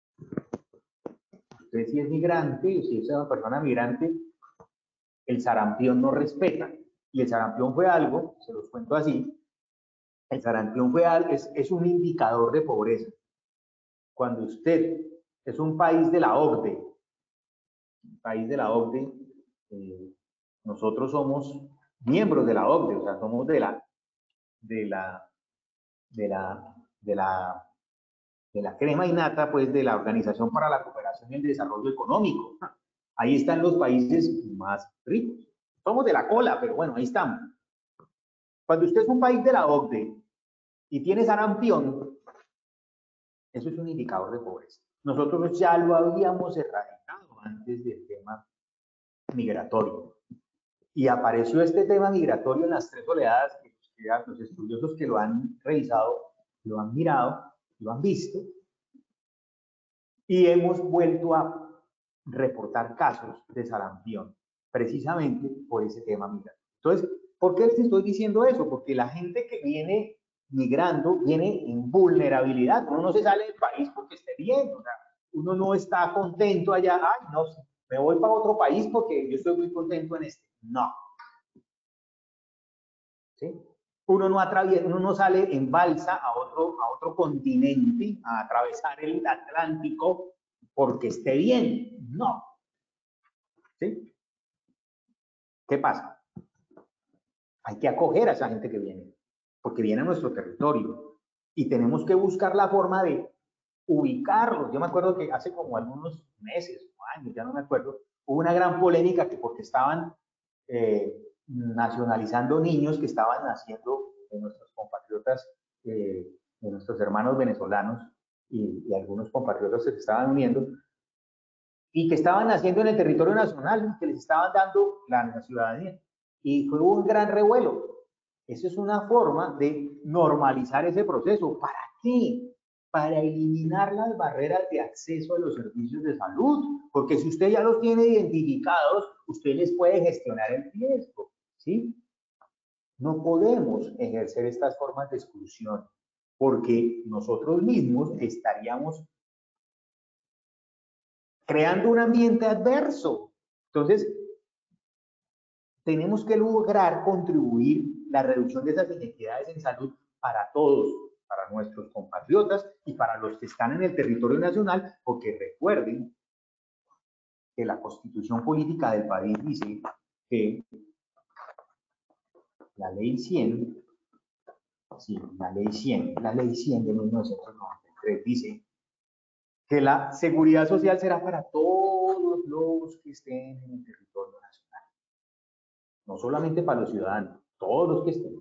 Usted si es migrante, o si es una persona migrante, el sarampión no respeta. Y el sarampión fue algo, se los cuento así, el sarampión fue algo, es un indicador de pobreza. Cuando usted es un país de la OCDE, nosotros somos miembros de la OCDE, o sea, somos de la crema innata, pues, de la Organización para la Cooperación y el Desarrollo Económico. Ahí están los países más ricos. Somos de la cola, pero bueno, ahí estamos. Cuando usted es un país de la OCDE y tiene sarampión, eso es un indicador de pobreza. Nosotros ya lo habíamos erradicado antes del tema migratorio. Y apareció este tema migratorio en las 3 oleadas, que los estudiosos que lo han revisado, lo han mirado, lo han visto, y hemos vuelto a reportar casos de sarampión, precisamente por ese tema migratorio. Entonces, ¿por qué les estoy diciendo eso? Porque la gente que viene migrando viene en vulnerabilidad. Uno no se sale del país porque esté bien, o sea, uno no está contento allá, ay, no, me voy para otro país porque yo estoy muy contento en este. No. ¿Sí? Uno no sale en balsa a otro continente, a atravesar el Atlántico porque esté bien. No. ¿Sí? ¿Qué pasa? Hay que acoger a esa gente que viene, porque viene a nuestro territorio. Y tenemos que buscar la forma de ubicarlos. Yo me acuerdo que hace como algunos meses o años, ya no me acuerdo, hubo una gran polémica que porque estaban nacionalizando niños que estaban naciendo de nuestros compatriotas, de nuestros hermanos venezolanos y algunos compatriotas que se estaban uniendo y que estaban naciendo en el territorio nacional y que les estaban dando la ciudadanía. Y fue un gran revuelo. Eso es una forma de normalizar ese proceso. ¿Para qué? Para eliminar las barreras de acceso a los servicios de salud. Porque si usted ya los tiene identificados, usted les puede gestionar el riesgo, ¿sí? No podemos ejercer estas formas de exclusión porque nosotros mismos estaríamos creando un ambiente adverso. Entonces, tenemos que lograr contribuir la reducción de esas inequidades en salud para todos, para nuestros compatriotas y para los que están en el territorio nacional, porque recuerden que la Constitución Política del país dice que la ley 100, sí, la ley 100 de 1993 dice que la seguridad social será para todos los que estén en el territorio nacional. No solamente para los ciudadanos, todos los que estén.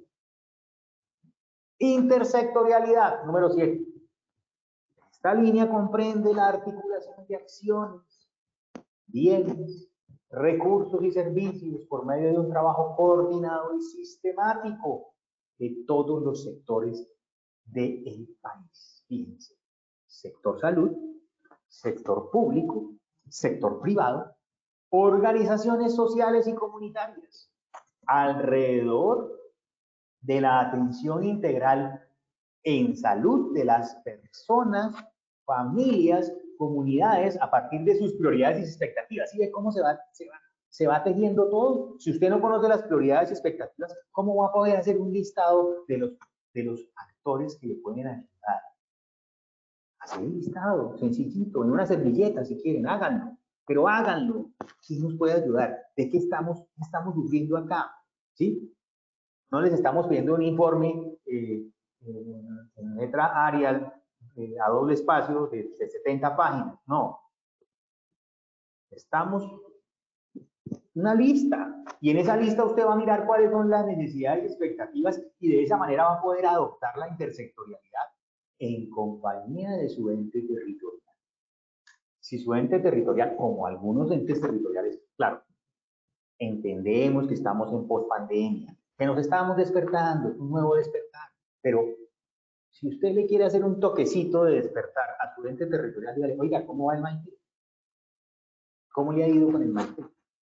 Intersectorialidad, número 7. Esta línea comprende la articulación de acciones, bienes, recursos y servicios por medio de un trabajo coordinado y sistemático de todos los sectores del país. Fíjense, sector salud, sector público, sector privado, organizaciones sociales y comunitarias, alrededor de la atención integral en salud de las personas, familias, comunidades, a partir de sus prioridades y expectativas. ¿Sí ve cómo se va tejiendo todo? Si usted no conoce las prioridades y expectativas, ¿cómo va a poder hacer un listado de los actores que le pueden ayudar? Hacer un listado sencillito, en una servilleta, si quieren, háganlo. Pero háganlo. ¿Quién nos puede ayudar? ¿De qué estamos sufriendo acá? ¿Sí? No les estamos pidiendo un informe en letra Arial a doble espacio de 70 páginas. No. Estamos una lista. Y en esa lista usted va a mirar cuáles son las necesidades y expectativas y de esa manera va a poder adoptar la intersectorialidad en compañía de su ente territorial. Si su ente territorial, como algunos entes territoriales, claro, entendemos que estamos en pospandemia, que nos estamos despertando, un nuevo despertar, pero si usted le quiere hacer un toquecito de despertar a su ente territorial, dígale, oiga, ¿cómo va el Maite? ¿Cómo le ha ido con el Maite?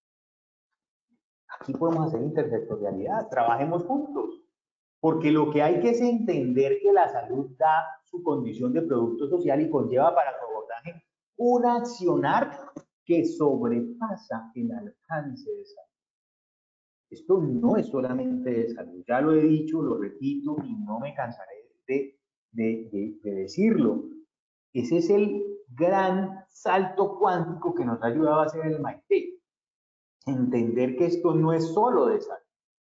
Aquí podemos hacer intersectorialidad, trabajemos juntos, porque lo que hay que es entender que la salud da su condición de producto social y conlleva para su abordaje un accionar que sobrepasa el alcance de salud. Esto no es solamente de salud, ya lo he dicho, lo repito y no me cansaré de decirlo. Ese es el gran salto cuántico que nos ha ayudado a hacer el Maite. Entender que esto no es solo de salud.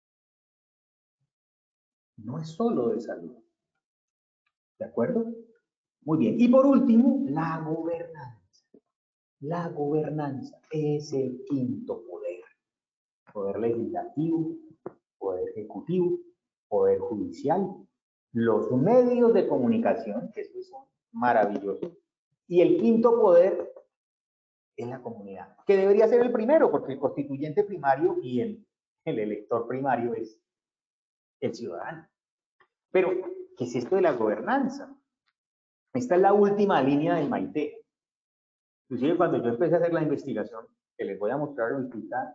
No es solo de salud. ¿De acuerdo? Muy bien. Y por último, la gobernanza. La gobernanza es el quinto poder. Poder legislativo, poder ejecutivo, poder judicial, los medios de comunicación, que esos son maravillosos, y el quinto poder es la comunidad, que debería ser el primero, porque el constituyente primario y el elector primario es el ciudadano. Pero, ¿qué es esto de la gobernanza? Esta es la última línea del Maite. Inclusive cuando yo empecé a hacer la investigación, que les voy a mostrar ahorita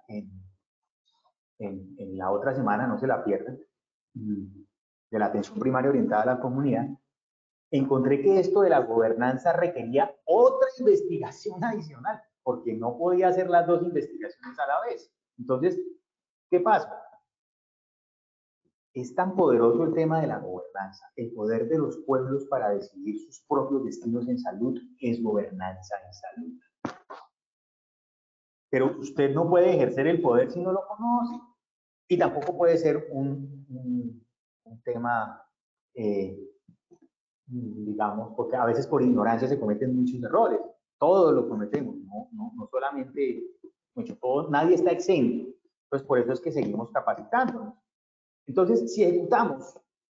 en la otra semana, no se la pierdan, de la atención primaria orientada a la comunidad, encontré que esto de la gobernanza requería otra investigación adicional, porque no podía hacer las dos investigaciones a la vez. Entonces, ¿qué pasa? Es tan poderoso el tema de la gobernanza, el poder de los pueblos para decidir sus propios destinos en salud es gobernanza en salud. Pero usted no puede ejercer el poder si no lo conoce. Y tampoco puede ser un tema digamos, porque a veces por ignorancia se cometen muchos errores. Todos lo cometemos, no solamente, mucho, todos, nadie está exento. Pues por eso es que seguimos capacitándonos. Entonces, si ejecutamos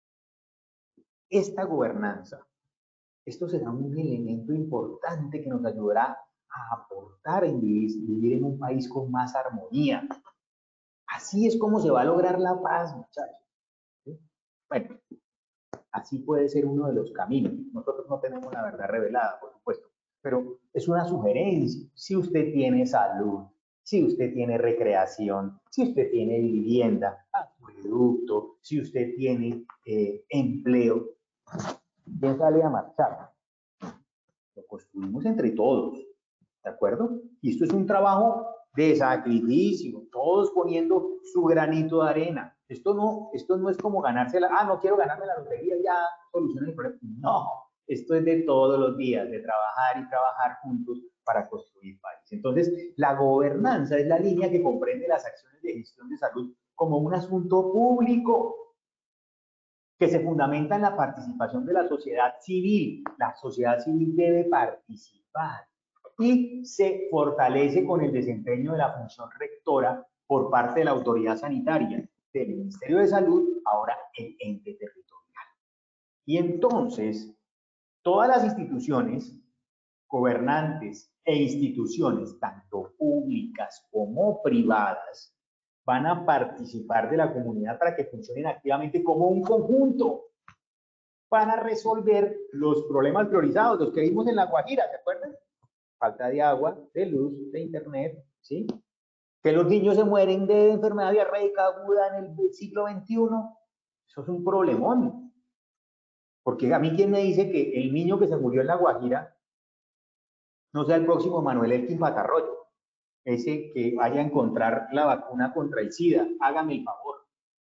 esta gobernanza, esto será un elemento importante que nos ayudará a aportar en vivir en un país con más armonía. Así es como se va a lograr la paz, muchachos. ¿Sí? Bueno, así puede ser uno de los caminos. Nosotros no tenemos la verdad revelada, por supuesto, pero es una sugerencia. Si usted tiene salud, si usted tiene recreación, si usted tiene vivienda, acueducto, si usted tiene empleo, ¿quién sale a marchar? Lo construimos entre todos, ¿de acuerdo? Y esto es un trabajo de sacrificio, todos poniendo su granito de arena. Esto no es como ganársela, no quiero ganarme la lotería, ya soluciona el problema. No, esto es de todos los días, de trabajar y trabajar juntos para construir país. Entonces, la gobernanza es la línea que comprende las acciones de gestión de salud como un asunto público que se fundamenta en la participación de la sociedad civil. La sociedad civil debe participar y se fortalece con el desempeño de la función rectora por parte de la autoridad sanitaria, del Ministerio de Salud, ahora el ente territorial. Y entonces, todas las instituciones, gobernantes e instituciones, tanto públicas como privadas, van a participar de la comunidad para que funcionen activamente como un conjunto para resolver los problemas priorizados, los que vimos en La Guajira, ¿se acuerdan? Falta de agua, de luz, de internet, ¿sí? Que los niños se mueren de enfermedad diarreica aguda en el siglo XXI, eso es un problemón. Porque a mí, ¿quién me dice que el niño que se murió en La Guajira no sea el próximo Manuel Elkin Patarroyo? Ese que vaya a encontrar la vacuna contra el SIDA, hágame el favor.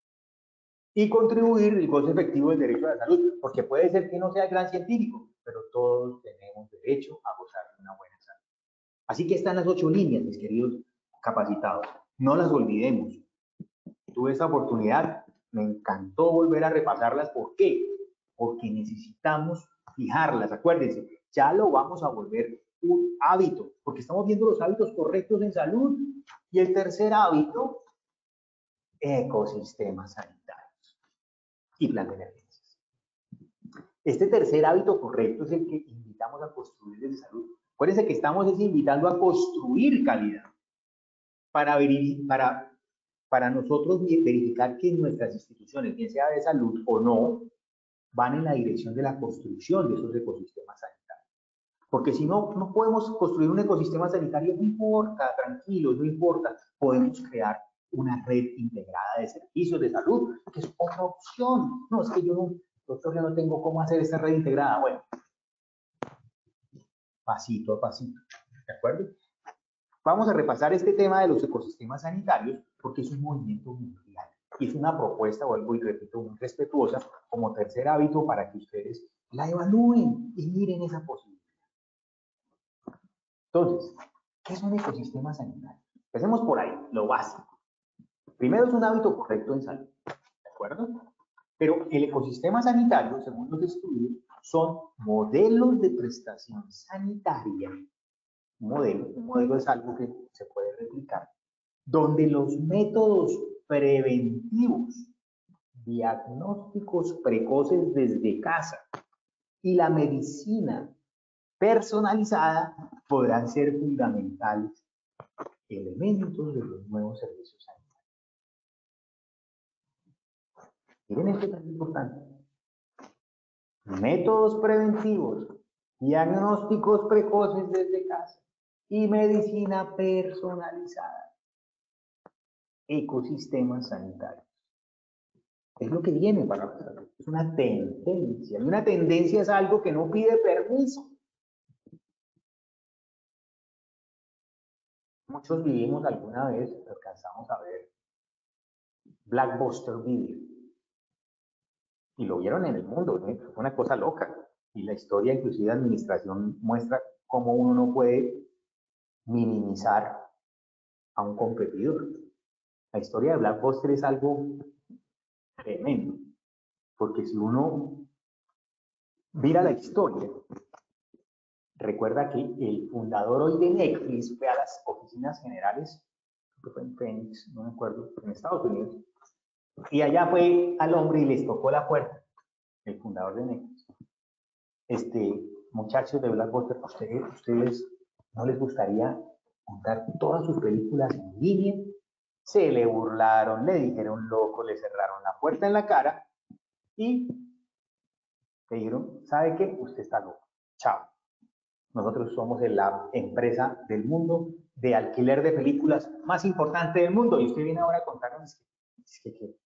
Y contribuir el goce efectivo del derecho a la salud, porque puede ser que no sea el gran científico, pero todos tenemos derecho a gozar de una buena salud. Así que están las 8 líneas, mis queridos capacitados. No las olvidemos. Tuve esta oportunidad, me encantó volver a repasarlas. ¿Por qué? Porque necesitamos fijarlas. Acuérdense, ya lo vamos a volver un hábito, porque estamos viendo los hábitos correctos en salud. Y el tercer hábito, ecosistemas sanitarios y plan de emergencias. Este tercer hábito correcto es el que invitamos a construir desde salud. Acuérdense que estamos invitando a construir calidad para nosotros verificar que nuestras instituciones, bien sea de salud o no, van en la dirección de la construcción de esos ecosistemas sanitarios. Porque si no, no podemos construir un ecosistema sanitario, no importa, tranquilos, no importa, podemos crear una red integrada de servicios de salud, que es otra opción. No, es que yo no, doctor, ya no tengo cómo hacer esta red integrada. Bueno, pasito a pasito, ¿de acuerdo? Vamos a repasar este tema de los ecosistemas sanitarios porque es un movimiento mundial y es una propuesta, vuelvo y repito, muy respetuosa como tercer hábito para que ustedes la evalúen y miren esa posibilidad. Entonces, ¿qué es un ecosistema sanitario? Empecemos por ahí, lo básico. Primero es un hábito correcto en salud, ¿de acuerdo? Pero el ecosistema sanitario, según los estudios, son modelos de prestación sanitaria. Un modelo es algo que se puede replicar, donde los métodos preventivos, diagnósticos precoces desde casa y la medicina personalizada podrán ser fundamentales elementos de los nuevos servicios sanitarios. Miren esto tan importante. Métodos preventivos, diagnósticos precoces desde casa y medicina personalizada. Ecosistemas sanitarios. Es lo que viene para la salud. Es una tendencia. Y una tendencia es algo que no pide permiso. Muchos vivimos alguna vez, alcanzamos a ver Blockbuster Video. Y lo vieron en el mundo, ¿no? Fue una cosa loca. Y la historia, inclusive de administración, muestra cómo uno no puede minimizar a un competidor. La historia de Blockbuster es algo tremendo. Porque si uno mira la historia. Recuerda que el fundador hoy de Netflix fue a las oficinas generales, que fue en Phoenix, no me acuerdo, en Estados Unidos, y allá fue al hombre y les tocó la puerta, el fundador de Netflix. Muchachos de Blockbuster, ¿ustedes no les gustaría montar todas sus películas en línea? Se le burlaron, le dijeron loco, le cerraron la puerta en la cara y le dijeron, ¿sabe qué? Usted está loco. Chao. Nosotros somos la empresa del mundo de alquiler de películas más importante del mundo. Y usted viene ahora a contarnos que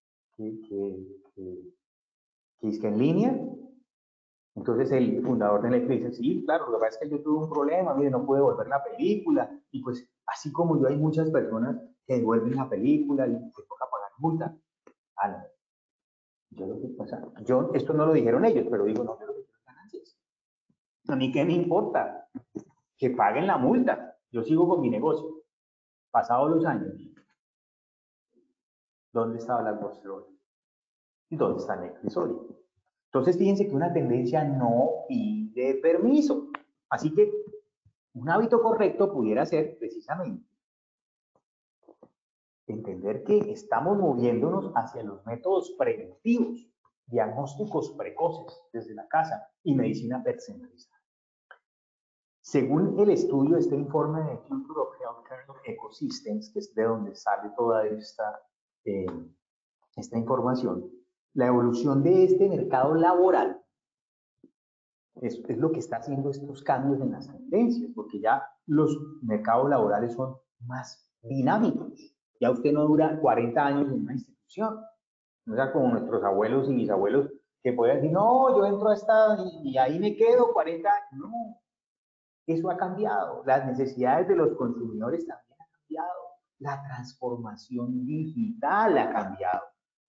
es que en línea. Entonces el fundador de Netflix dice, sí, claro, lo que pasa es que yo tuve un problema, mire, no pude devolver la película. Y pues, así como yo, hay muchas personas que devuelven la película y se toca pagar multa. Ah, no. Esto no lo dijeron ellos, pero digo, no, yo lo que quiero es ganancias. A mí qué me importa, que paguen la multa. Yo sigo con mi negocio. Pasados los años, ¿dónde estaba Blockbuster hoy? ¿Y dónde está Netflix hoy? Entonces, fíjense que una tendencia no pide permiso. Así que un hábito correcto pudiera ser precisamente entender que estamos moviéndonos hacia los métodos preventivos, diagnósticos precoces desde la casa y medicina personalizada. Según el estudio, este informe de Future of Healthcare Ecosystems, que es de donde sale toda esta información, la evolución de este mercado laboral es lo que está haciendo estos cambios en las tendencias, porque ya los mercados laborales son más dinámicos. Ya usted no dura 40 años en una institución. No sea como nuestros abuelos y bisabuelos que pueden decir, no, yo entro a esta y ahí me quedo 40 años. No, eso ha cambiado. Las necesidades de los consumidores también han cambiado. La transformación digital ha cambiado.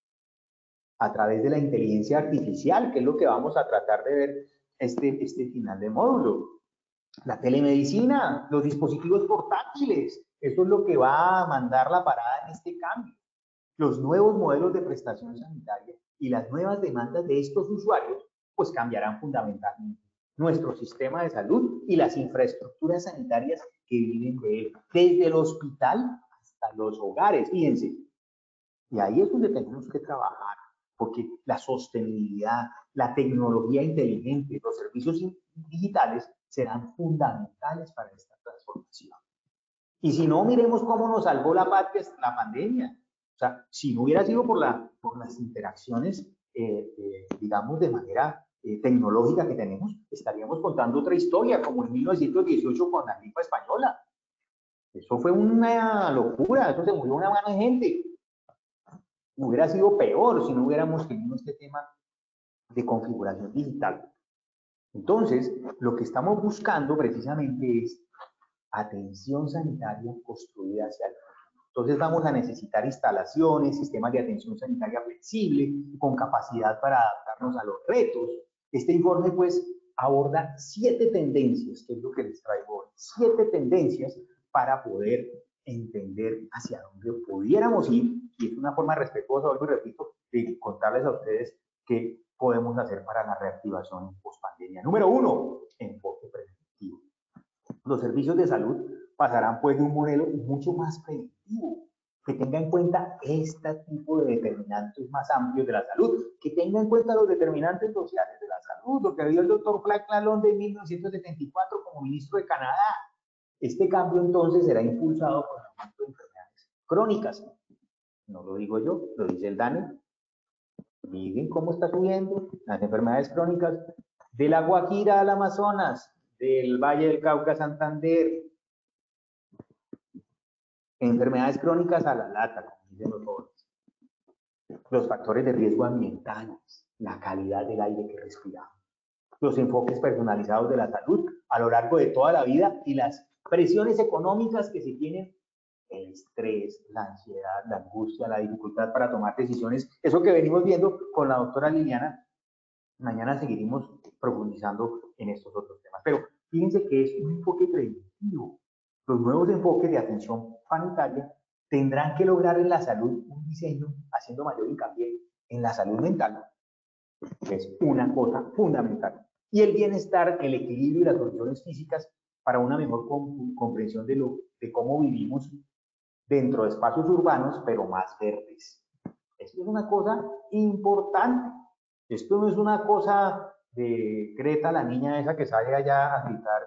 A través de la inteligencia artificial, que es lo que vamos a tratar de ver este final de módulo. La telemedicina, los dispositivos portátiles, eso es lo que va a mandar la parada en este cambio. Los nuevos modelos de prestación sanitaria y las nuevas demandas de estos usuarios, pues cambiarán fundamentalmente nuestro sistema de salud y las infraestructuras sanitarias que viven de él, desde el hospital hasta los hogares, fíjense. Y ahí es donde tenemos que trabajar, porque la sostenibilidad, la tecnología inteligente, los servicios digitales serán fundamentales para esta transformación. Y si no, miremos cómo nos salvó la pandemia. O sea, si no hubiera sido por las interacciones, digamos, de manera tecnológica que tenemos, estaríamos contando otra historia, como en 1918 con la gripe española. Eso fue una locura, eso se murió una mano de gente. Hubiera sido peor si no hubiéramos tenido este tema de configuración digital. Entonces, lo que estamos buscando precisamente es atención sanitaria construida hacia el futuro. Entonces vamos a necesitar instalaciones, sistemas de atención sanitaria flexible, con capacidad para adaptarnos a los retos. Este informe pues aborda 7 tendencias, que es lo que les traigo hoy, 7 tendencias para poder entender hacia dónde pudiéramos ir, y es una forma respetuosa, vuelvo y repito, de contarles a ustedes qué podemos hacer para la reactivación post-pandemia. Número 1, enfoque preventivo. Los servicios de salud pasarán pues de un modelo mucho más preventivo, que tenga en cuenta este tipo de determinantes más amplios de la salud, que tenga en cuenta los determinantes sociales de la salud, lo que vio el doctor Frank Lalonde en 1974 como ministro de Canadá. Este cambio entonces será impulsado por el aumento de enfermedades crónicas. No lo digo yo, lo dice el DANE. Miren cómo está subiendo las enfermedades crónicas de la Guajira al Amazonas, del Valle del Cauca a Santander. Enfermedades crónicas a la lata, como dicen los jóvenes. Los factores de riesgo ambientales, la calidad del aire que respiramos. Los enfoques personalizados de la salud a lo largo de toda la vida y las presiones económicas que se tienen, el estrés, la ansiedad, la angustia, la dificultad para tomar decisiones, eso que venimos viendo con la doctora Liliana. Mañana seguiremos profundizando en estos otros temas, pero fíjense que es un enfoque preventivo. Los nuevos enfoques de atención sanitaria tendrán que lograr en la salud un diseño haciendo mayor hincapié en la salud mental, que es una cosa fundamental. y el bienestar, el equilibrio y las condiciones físicas para una mejor comprensión de cómo vivimos dentro de espacios urbanos, pero más verdes. Esto es una cosa importante. Esto no es una cosa de Greta, la niña esa que sale allá a gritar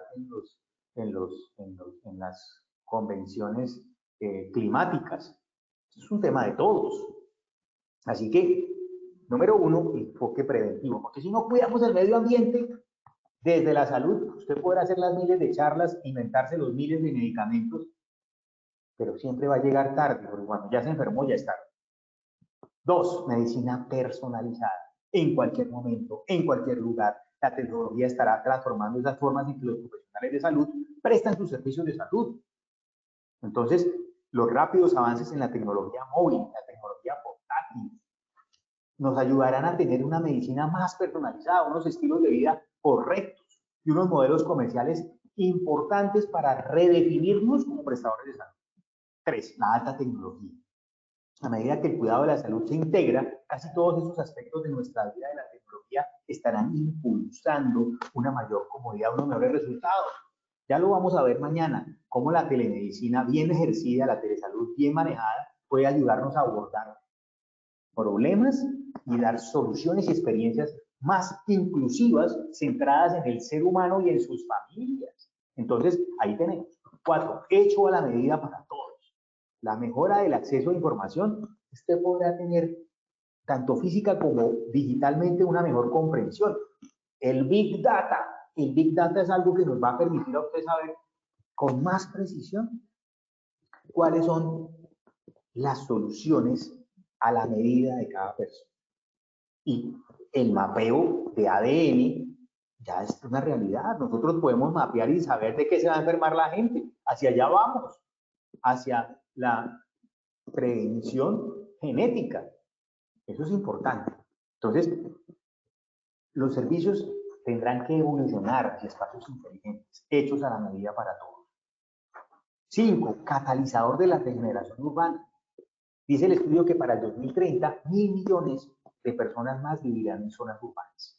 en las convenciones climáticas. Esto es un tema de todos. Así que, número uno, enfoque preventivo, porque si no cuidamos el medio ambiente, desde la salud, usted podrá hacer las miles de charlas, inventarse los miles de medicamentos, pero siempre va a llegar tarde, porque cuando ya se enfermó ya es tarde. Dos, medicina personalizada, en cualquier momento, en cualquier lugar. La tecnología estará transformando esas formas en que los profesionales de salud prestan sus servicios de salud. Entonces, los rápidos avances en la tecnología móvil, la tecnología portátil, nos ayudarán a tener una medicina más personalizada, unos estilos de vida correctos y unos modelos comerciales importantes para redefinirnos como prestadores de salud. 3. La alta tecnología. A medida que el cuidado de la salud se integra, casi todos esos aspectos de nuestra vida de la tecnología estarán impulsando una mayor comodidad, unos mejores resultados. Ya lo vamos a ver mañana, cómo la telemedicina bien ejercida, la telesalud bien manejada, puede ayudarnos a abordar problemas y dar soluciones y experiencias más inclusivas, centradas en el ser humano y en sus familias. Entonces, ahí tenemos. 4. Hecho a la medida para todos. La mejora del acceso a información. Usted podrá tener, tanto física como digitalmente, una mejor comprensión. El Big Data. El Big Data es algo que nos va a permitir a usted saber con más precisión cuáles son las soluciones a la medida de cada persona. Y el mapeo de ADN ya es una realidad. Nosotros podemos mapear y saber de qué se va a enfermar la gente. Hacia allá vamos, hacia la prevención genética. Eso es importante. Entonces, los servicios tendrán que evolucionar hacia espacios inteligentes, hechos a la medida para todos. 5. Catalizador de la regeneración urbana. Dice el estudio que para el 2030, 1.000 millones de personas más vivirán en zonas urbanas.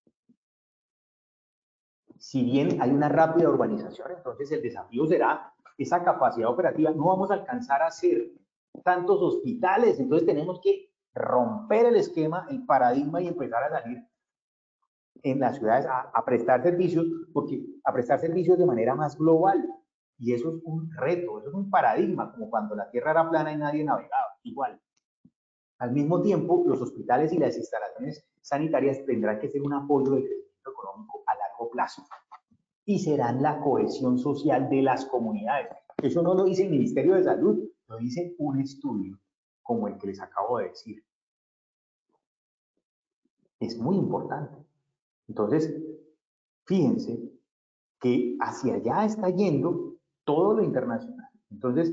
Si bien hay una rápida urbanización, entonces el desafío será esa capacidad operativa. No vamos a alcanzar a hacer tantos hospitales, entonces tenemos que romper el esquema, el paradigma y empezar a salir en las ciudades a prestar servicios, a prestar servicios de manera más global. Y eso es un reto, eso es un paradigma, como cuando la Tierra era plana y nadie navegaba, igual. Al mismo tiempo, los hospitales y las instalaciones sanitarias tendrán que ser un apoyo de crecimiento económico a largo plazo y serán la cohesión social de las comunidades. Eso no lo dice el Ministerio de Salud, lo dice un estudio como el que les acabo de decir. Es muy importante. Entonces, fíjense que hacia allá está yendo todo lo internacional. Entonces,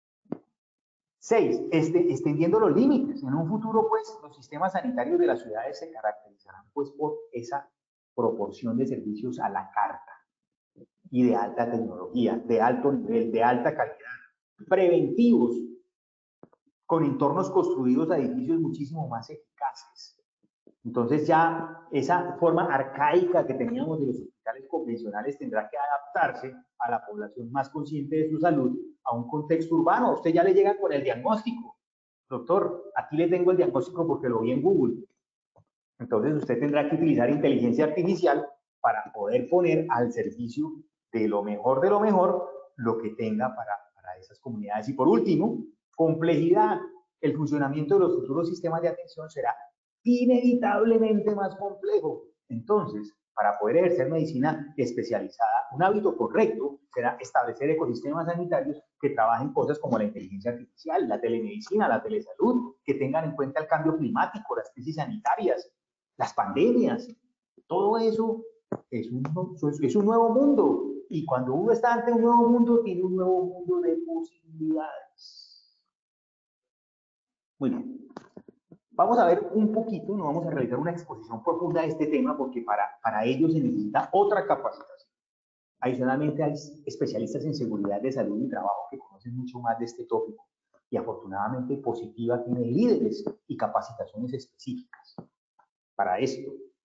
6. Extendiendo los límites. En un futuro, pues, los sistemas sanitarios de las ciudades se caracterizarán, pues, por esa proporción de servicios a la carta y de alta tecnología, de alto nivel, de alta calidad, preventivos, con entornos construidos a edificios muchísimo más eficaces. Entonces ya esa forma arcaica que teníamos de los hospitales convencionales tendrá que adaptarse a la población más consciente de su salud, a un contexto urbano. Usted ya le llega con el diagnóstico. Doctor, aquí le tengo el diagnóstico porque lo vi en Google. Entonces usted tendrá que utilizar inteligencia artificial para poder poner al servicio de lo mejor lo que tenga para esas comunidades. Y por último, complejidad. El funcionamiento de los futuros sistemas de atención será inevitablemente más complejo. Entonces, para poder ejercer medicina especializada, un hábito correcto será establecer ecosistemas sanitarios que trabajen cosas como la inteligencia artificial, la telemedicina, la telesalud, que tengan en cuenta el cambio climático, las crisis sanitarias, las pandemias. Todo eso es un nuevo mundo. Y cuando uno está ante un nuevo mundo, tiene un nuevo mundo de posibilidades. Muy bien. Vamos a ver un poquito, no vamos a realizar una exposición profunda de este tema porque para ello se necesita otra capacitación. Adicionalmente hay especialistas en seguridad de salud y trabajo que conocen mucho más de este tópico y afortunadamente Positiva tiene líderes y capacitaciones específicas para esto.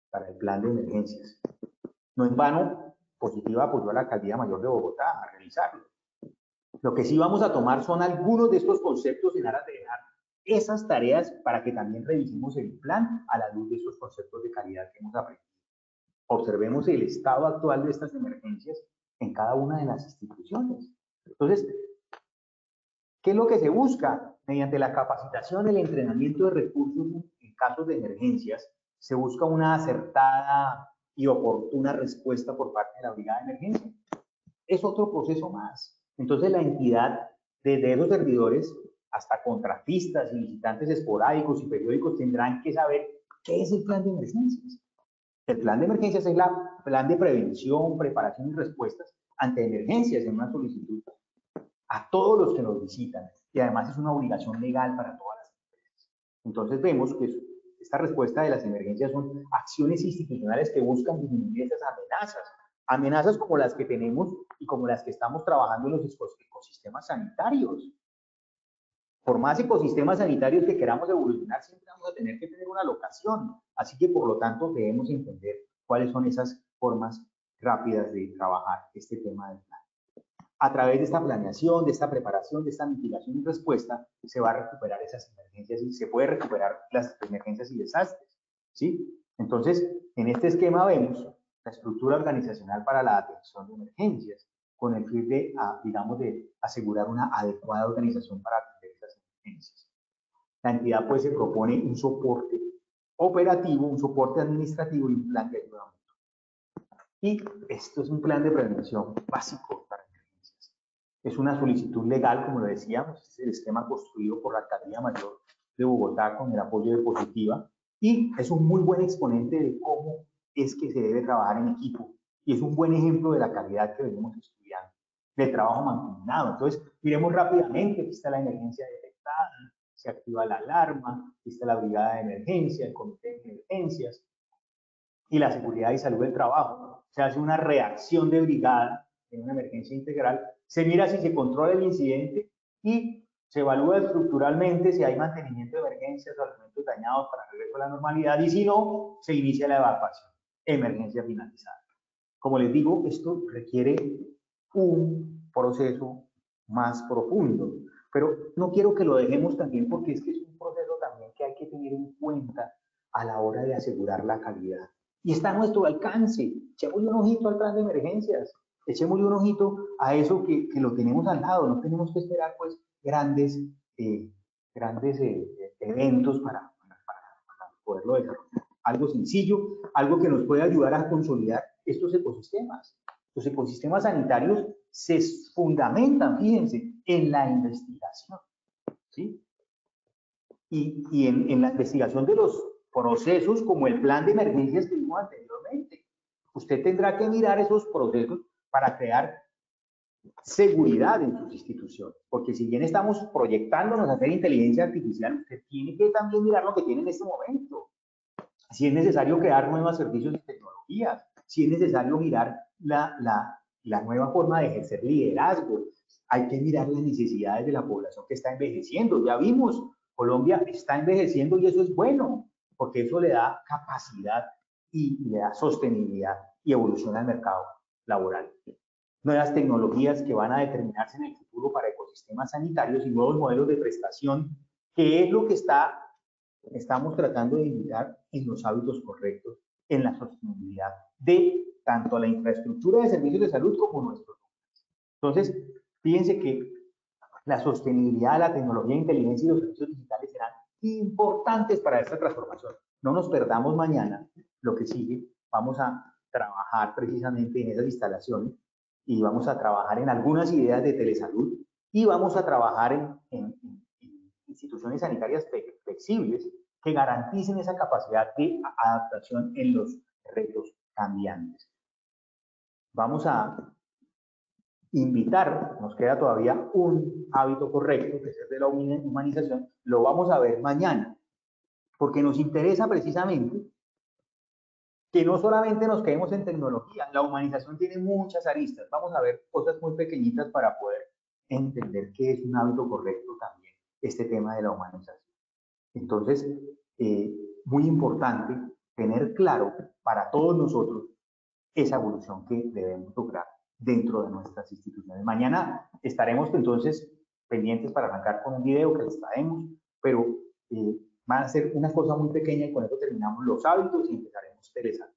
para el plan de emergencias. No en vano, Positiva apoyó a la Alcaldía Mayor de Bogotá a realizarlo. Lo que sí vamos a tomar son algunos de estos conceptos en aras de dejar esas tareas para que también revisemos el plan a la luz de esos conceptos de calidad que hemos aprendido. Observemos el estado actual de estas emergencias en cada una de las instituciones. Entonces, ¿qué es lo que se busca? Mediante la capacitación, el entrenamiento de recursos en casos de emergencias, se busca una acertada y oportuna respuesta por parte de la brigada de emergencia. Es otro proceso más. Entonces, la entidad, desde esos servidores hasta contratistas y visitantes esporádicos y periódicos, tendrán que saber qué es el plan de emergencias. El plan de emergencias es el plan de prevención, preparación y respuestas ante emergencias en una solicitud a todos los que nos visitan, y además es una obligación legal para todas las empresas. Entonces vemos que esta respuesta de las emergencias son acciones institucionales que buscan disminuir esas amenazas como las que tenemos y como las que estamos trabajando en los ecosistemas sanitarios. Por más ecosistemas sanitarios que queramos evolucionar, siempre vamos a tener que tener una locación. Así que, por lo tanto, debemos entender cuáles son esas formas rápidas de trabajar este tema del plan. A través de esta planeación, de esta preparación, de esta mitigación y respuesta, se va a recuperar esas emergencias y se puede recuperar las emergencias y desastres, ¿sí? Entonces, en este esquema vemos la estructura organizacional para la atención de emergencias, con el fin de, digamos, de asegurar una adecuada organización para atender esas emergencias. La entidad, pues, se propone un soporte operativo, un soporte administrativo y un plan de ayuda mutua. Y esto es un plan de prevención básico para emergencias. Es una solicitud legal, como lo decíamos, es el esquema construido por la Alcaldía Mayor de Bogotá con el apoyo de Positiva, y es un muy buen exponente de cómo es que se debe trabajar en equipo, y es un buen ejemplo de la calidad que venimos estudiando, del trabajo mancomunado. Entonces, miremos rápidamente, aquí está la emergencia detectada, se activa la alarma, aquí está la brigada de emergencia, el comité de emergencias, y la seguridad y salud del trabajo. Se hace una reacción de brigada en una emergencia integral, se mira si se controla el incidente y se evalúa estructuralmente si hay mantenimiento de emergencias o elementos dañados para regreso a la normalidad, y si no, se inicia la evacuación. Emergencia finalizada. Como les digo, esto requiere un proceso más profundo, pero no quiero que lo dejemos también, porque es que es un proceso también que hay que tener en cuenta a la hora de asegurar la calidad. Y está a nuestro alcance. Echémosle un ojito al plan de emergencias, echémosle un ojito a eso que lo tenemos al lado. No tenemos que esperar, pues, grandes eventos para poderlo desarrollar. Algo sencillo, algo que nos puede ayudar a consolidar estos ecosistemas. Los ecosistemas sanitarios se fundamentan, fíjense, en la investigación, ¿sí? Y en la investigación de los procesos, como el plan de emergencias que vimos anteriormente. Usted tendrá que mirar esos procesos para crear seguridad en sus instituciones, porque si bien estamos proyectándonos a hacer inteligencia artificial, usted tiene que también mirar lo que tiene en este momento. Si es necesario crear nuevos servicios y tecnologías, si es necesario mirar la nueva forma de ejercer liderazgo, hay que mirar las necesidades de la población que está envejeciendo. Ya vimos, Colombia está envejeciendo y eso es bueno, porque eso le da capacidad y le da sostenibilidad y evolución al mercado laboral. Nuevas tecnologías que van a determinarse en el futuro para ecosistemas sanitarios y nuevos modelos de prestación, que es lo que estamos tratando de imitar en los hábitos correctos, en la sostenibilidad de tanto la infraestructura de servicios de salud como nuestros. Entonces, fíjense que la sostenibilidad, la tecnología de inteligencia y los servicios digitales serán importantes para esta transformación. No nos perdamos mañana lo que sigue. Vamos a trabajar precisamente en esas instalaciones y vamos a trabajar en algunas ideas de telesalud y vamos a trabajar en instituciones sanitarias flexibles que garanticen esa capacidad de adaptación en los retos cambiantes. Vamos a invitar, nos queda todavía un hábito correcto, que es el de la humanización, lo vamos a ver mañana, porque nos interesa precisamente que no solamente nos quedemos en tecnología, la humanización tiene muchas aristas, vamos a ver cosas muy pequeñitas para poder entender qué es un hábito correcto también, este tema de la humanización. Entonces, muy importante tener claro para todos nosotros esa evolución que debemos lograr dentro de nuestras instituciones. Mañana estaremos entonces pendientes para arrancar con un video que les traemos, pero va a ser una cosa muy pequeña y con eso terminamos los hábitos y empezaremos Teresa.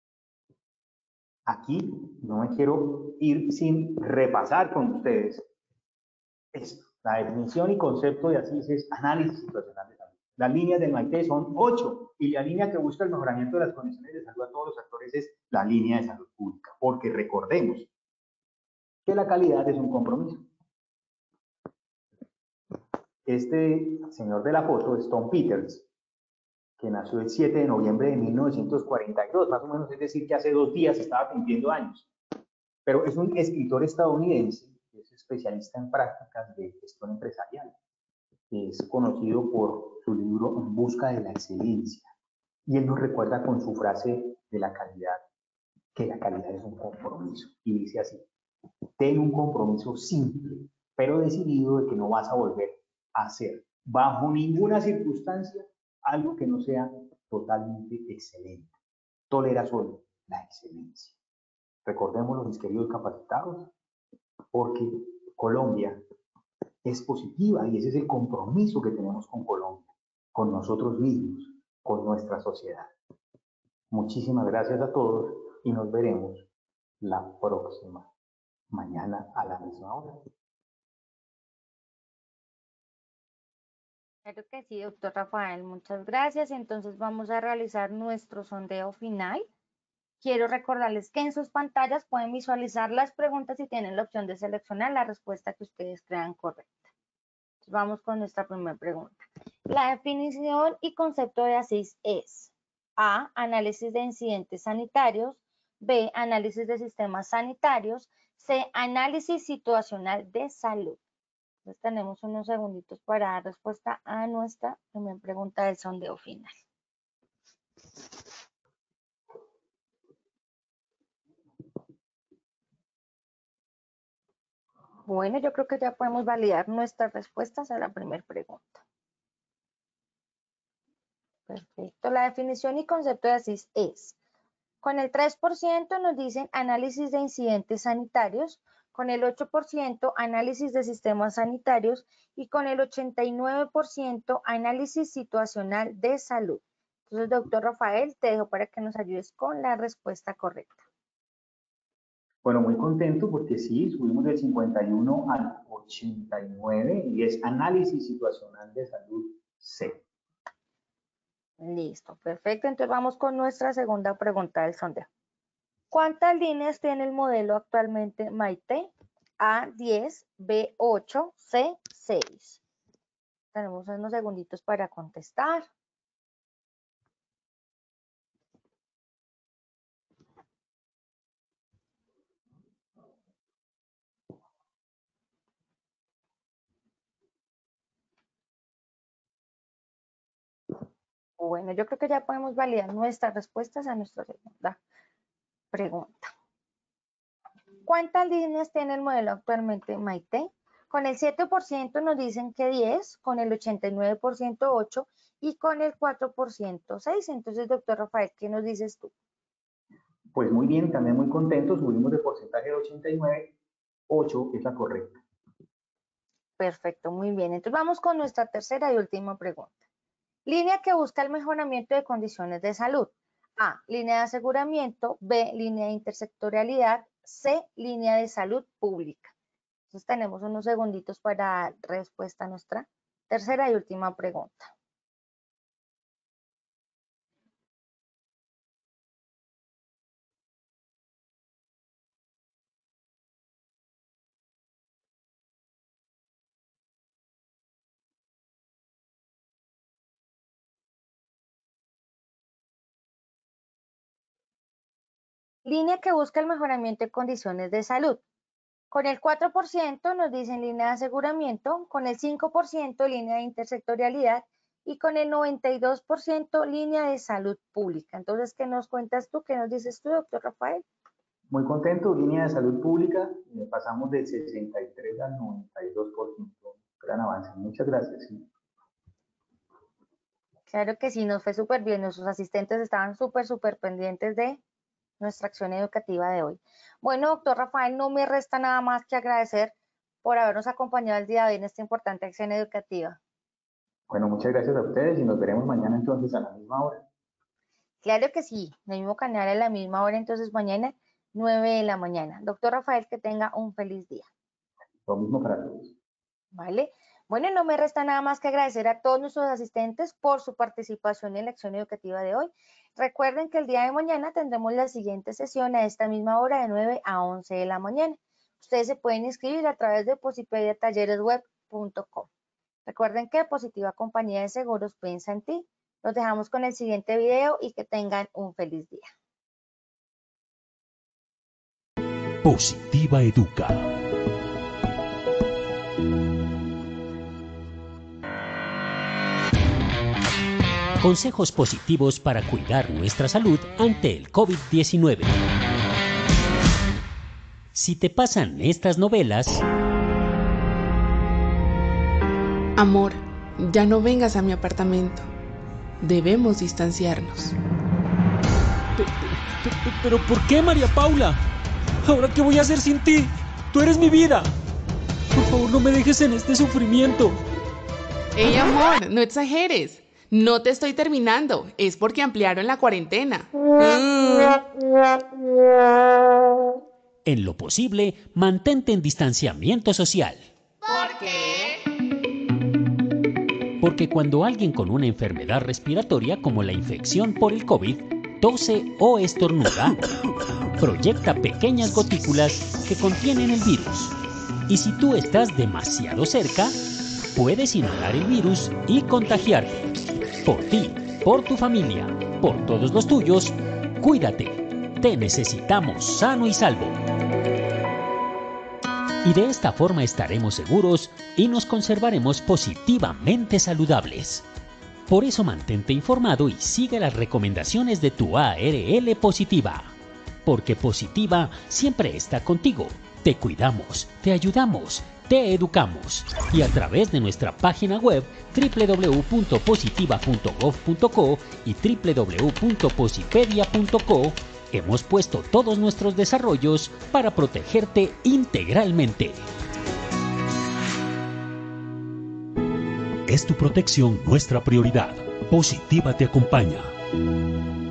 Aquí no me quiero ir sin repasar con ustedes esto. La definición y concepto de ASIS es análisis situacional de salud. Las líneas de MAITE son 8 y la línea que busca el mejoramiento de las condiciones de salud a todos los actores es la línea de salud pública, porque recordemos que la calidad es un compromiso. Este señor de la foto es Tom Peters, que nació el 7 de noviembre de 1942, más o menos, es decir, que hace 2 días estaba cumpliendo años. Pero es un escritor estadounidense, que es especialista en prácticas de gestión empresarial. Es conocido por su libro En busca de la excelencia. Y él nos recuerda con su frase de la calidad, que la calidad es un compromiso. Y dice así: ten un compromiso simple, pero decidido de que no vas a volver a hacer, bajo ninguna circunstancia, algo que no sea totalmente excelente. Tolera solo la excelencia. Recordémoslo, mis queridos capacitados, porque Colombia es positiva y ese es el compromiso que tenemos con Colombia, con nosotros mismos, con nuestra sociedad. Muchísimas gracias a todos y nos veremos la próxima mañana a la misma hora. Claro que sí, doctor Rafael, muchas gracias. Entonces vamos a realizar nuestro sondeo final. Quiero recordarles que en sus pantallas pueden visualizar las preguntas y tienen la opción de seleccionar la respuesta que ustedes crean correcta. Entonces, vamos con nuestra primera pregunta. La definición y concepto de ASIS es: A, análisis de incidentes sanitarios; B, análisis de sistemas sanitarios; C, análisis situacional de salud. Entonces tenemos unos segunditos para dar respuesta a nuestra primera pregunta del sondeo final. Bueno, yo creo que ya podemos validar nuestras respuestas a la primera pregunta. Perfecto. La definición y concepto de ASIS es: con el 3% nos dicen análisis de incidentes sanitarios, con el 8% análisis de sistemas sanitarios y con el 89% análisis situacional de salud. Entonces, doctor Rafael, te dejo para que nos ayudes con la respuesta correcta. Bueno, muy contento porque sí, subimos del 51 al 89 y es análisis situacional de salud C. Listo, perfecto. Entonces vamos con nuestra segunda pregunta del sondeo. ¿Cuántas líneas tiene el modelo actualmente MAITE? A, 10, B, 8, C, 6. Tenemos unos segunditos para contestar. Bueno, yo creo que ya podemos validar nuestras respuestas a nuestra segunda pregunta. ¿Cuántas líneas tiene el modelo actualmente MAITE? Con el 7% nos dicen que 10, con el 89% 8 y con el 4% 6. Entonces, doctor Rafael, ¿qué nos dices tú? Pues muy bien, también muy contento, subimos de porcentaje de 89, 8 es la correcta. Perfecto, muy bien. Entonces vamos con nuestra tercera y última pregunta. Línea que busca el mejoramiento de condiciones de salud. A, línea de aseguramiento; B, línea de intersectorialidad; C, línea de salud pública. Entonces tenemos unos segunditos para dar respuesta a nuestra tercera y última pregunta. Línea que busca el mejoramiento de condiciones de salud. Con el 4% nos dicen línea de aseguramiento, con el 5% línea de intersectorialidad y con el 92% línea de salud pública. Entonces, ¿qué nos cuentas tú? ¿Qué nos dices tú, doctor Rafael? Muy contento, línea de salud pública, pasamos del 63 al 92%, gran avance, muchas gracias. Claro que sí, nos fue súper bien. Nuestros asistentes estaban súper pendientes de nuestra acción educativa de hoy. Bueno, doctor Rafael, no me resta nada más que agradecer por habernos acompañado el día de hoy en esta importante acción educativa. Bueno, muchas gracias a ustedes y nos veremos mañana entonces a la misma hora. Claro que sí, en el mismo canal a la misma hora, entonces mañana 9 de la mañana. Doctor Rafael, que tenga un feliz día. Lo mismo para todos. ¿Vale? Bueno, no me resta nada más que agradecer a todos nuestros asistentes por su participación en la acción educativa de hoy. Recuerden que el día de mañana tendremos la siguiente sesión a esta misma hora de 9 a 11 de la mañana. Ustedes se pueden inscribir a través de posipediatalleresweb.com. Recuerden que Positiva Compañía de Seguros piensa en ti. Los dejamos con el siguiente video y que tengan un feliz día. Positiva Educa. Consejos positivos para cuidar nuestra salud ante el COVID-19. Si te pasan estas novelas... Amor, ya no vengas a mi apartamento. Debemos distanciarnos. ¿Pero por qué, María Paula? ¿Ahora qué voy a hacer sin ti? Tú eres mi vida. Por favor, no me dejes en este sufrimiento. ¡Ey, amor! No exageres. No te estoy terminando. Es porque ampliaron la cuarentena. En lo posible, mantente en distanciamiento social. ¿Por qué? Porque cuando alguien con una enfermedad respiratoria como la infección por el COVID tose o estornuda, proyecta pequeñas gotículas que contienen el virus. Y si tú estás demasiado cerca, puedes inhalar el virus y contagiarte. Por ti, por tu familia, por todos los tuyos, cuídate. Te necesitamos sano y salvo. Y de esta forma estaremos seguros y nos conservaremos positivamente saludables. Por eso mantente informado y sigue las recomendaciones de tu ARL Positiva. Porque Positiva siempre está contigo. Te cuidamos, te ayudamos, te educamos. Y a través de nuestra página web www.positiva.gov.co y www.posipedia.co hemos puesto todos nuestros desarrollos para protegerte integralmente. Es tu protección nuestra prioridad. Positiva te acompaña.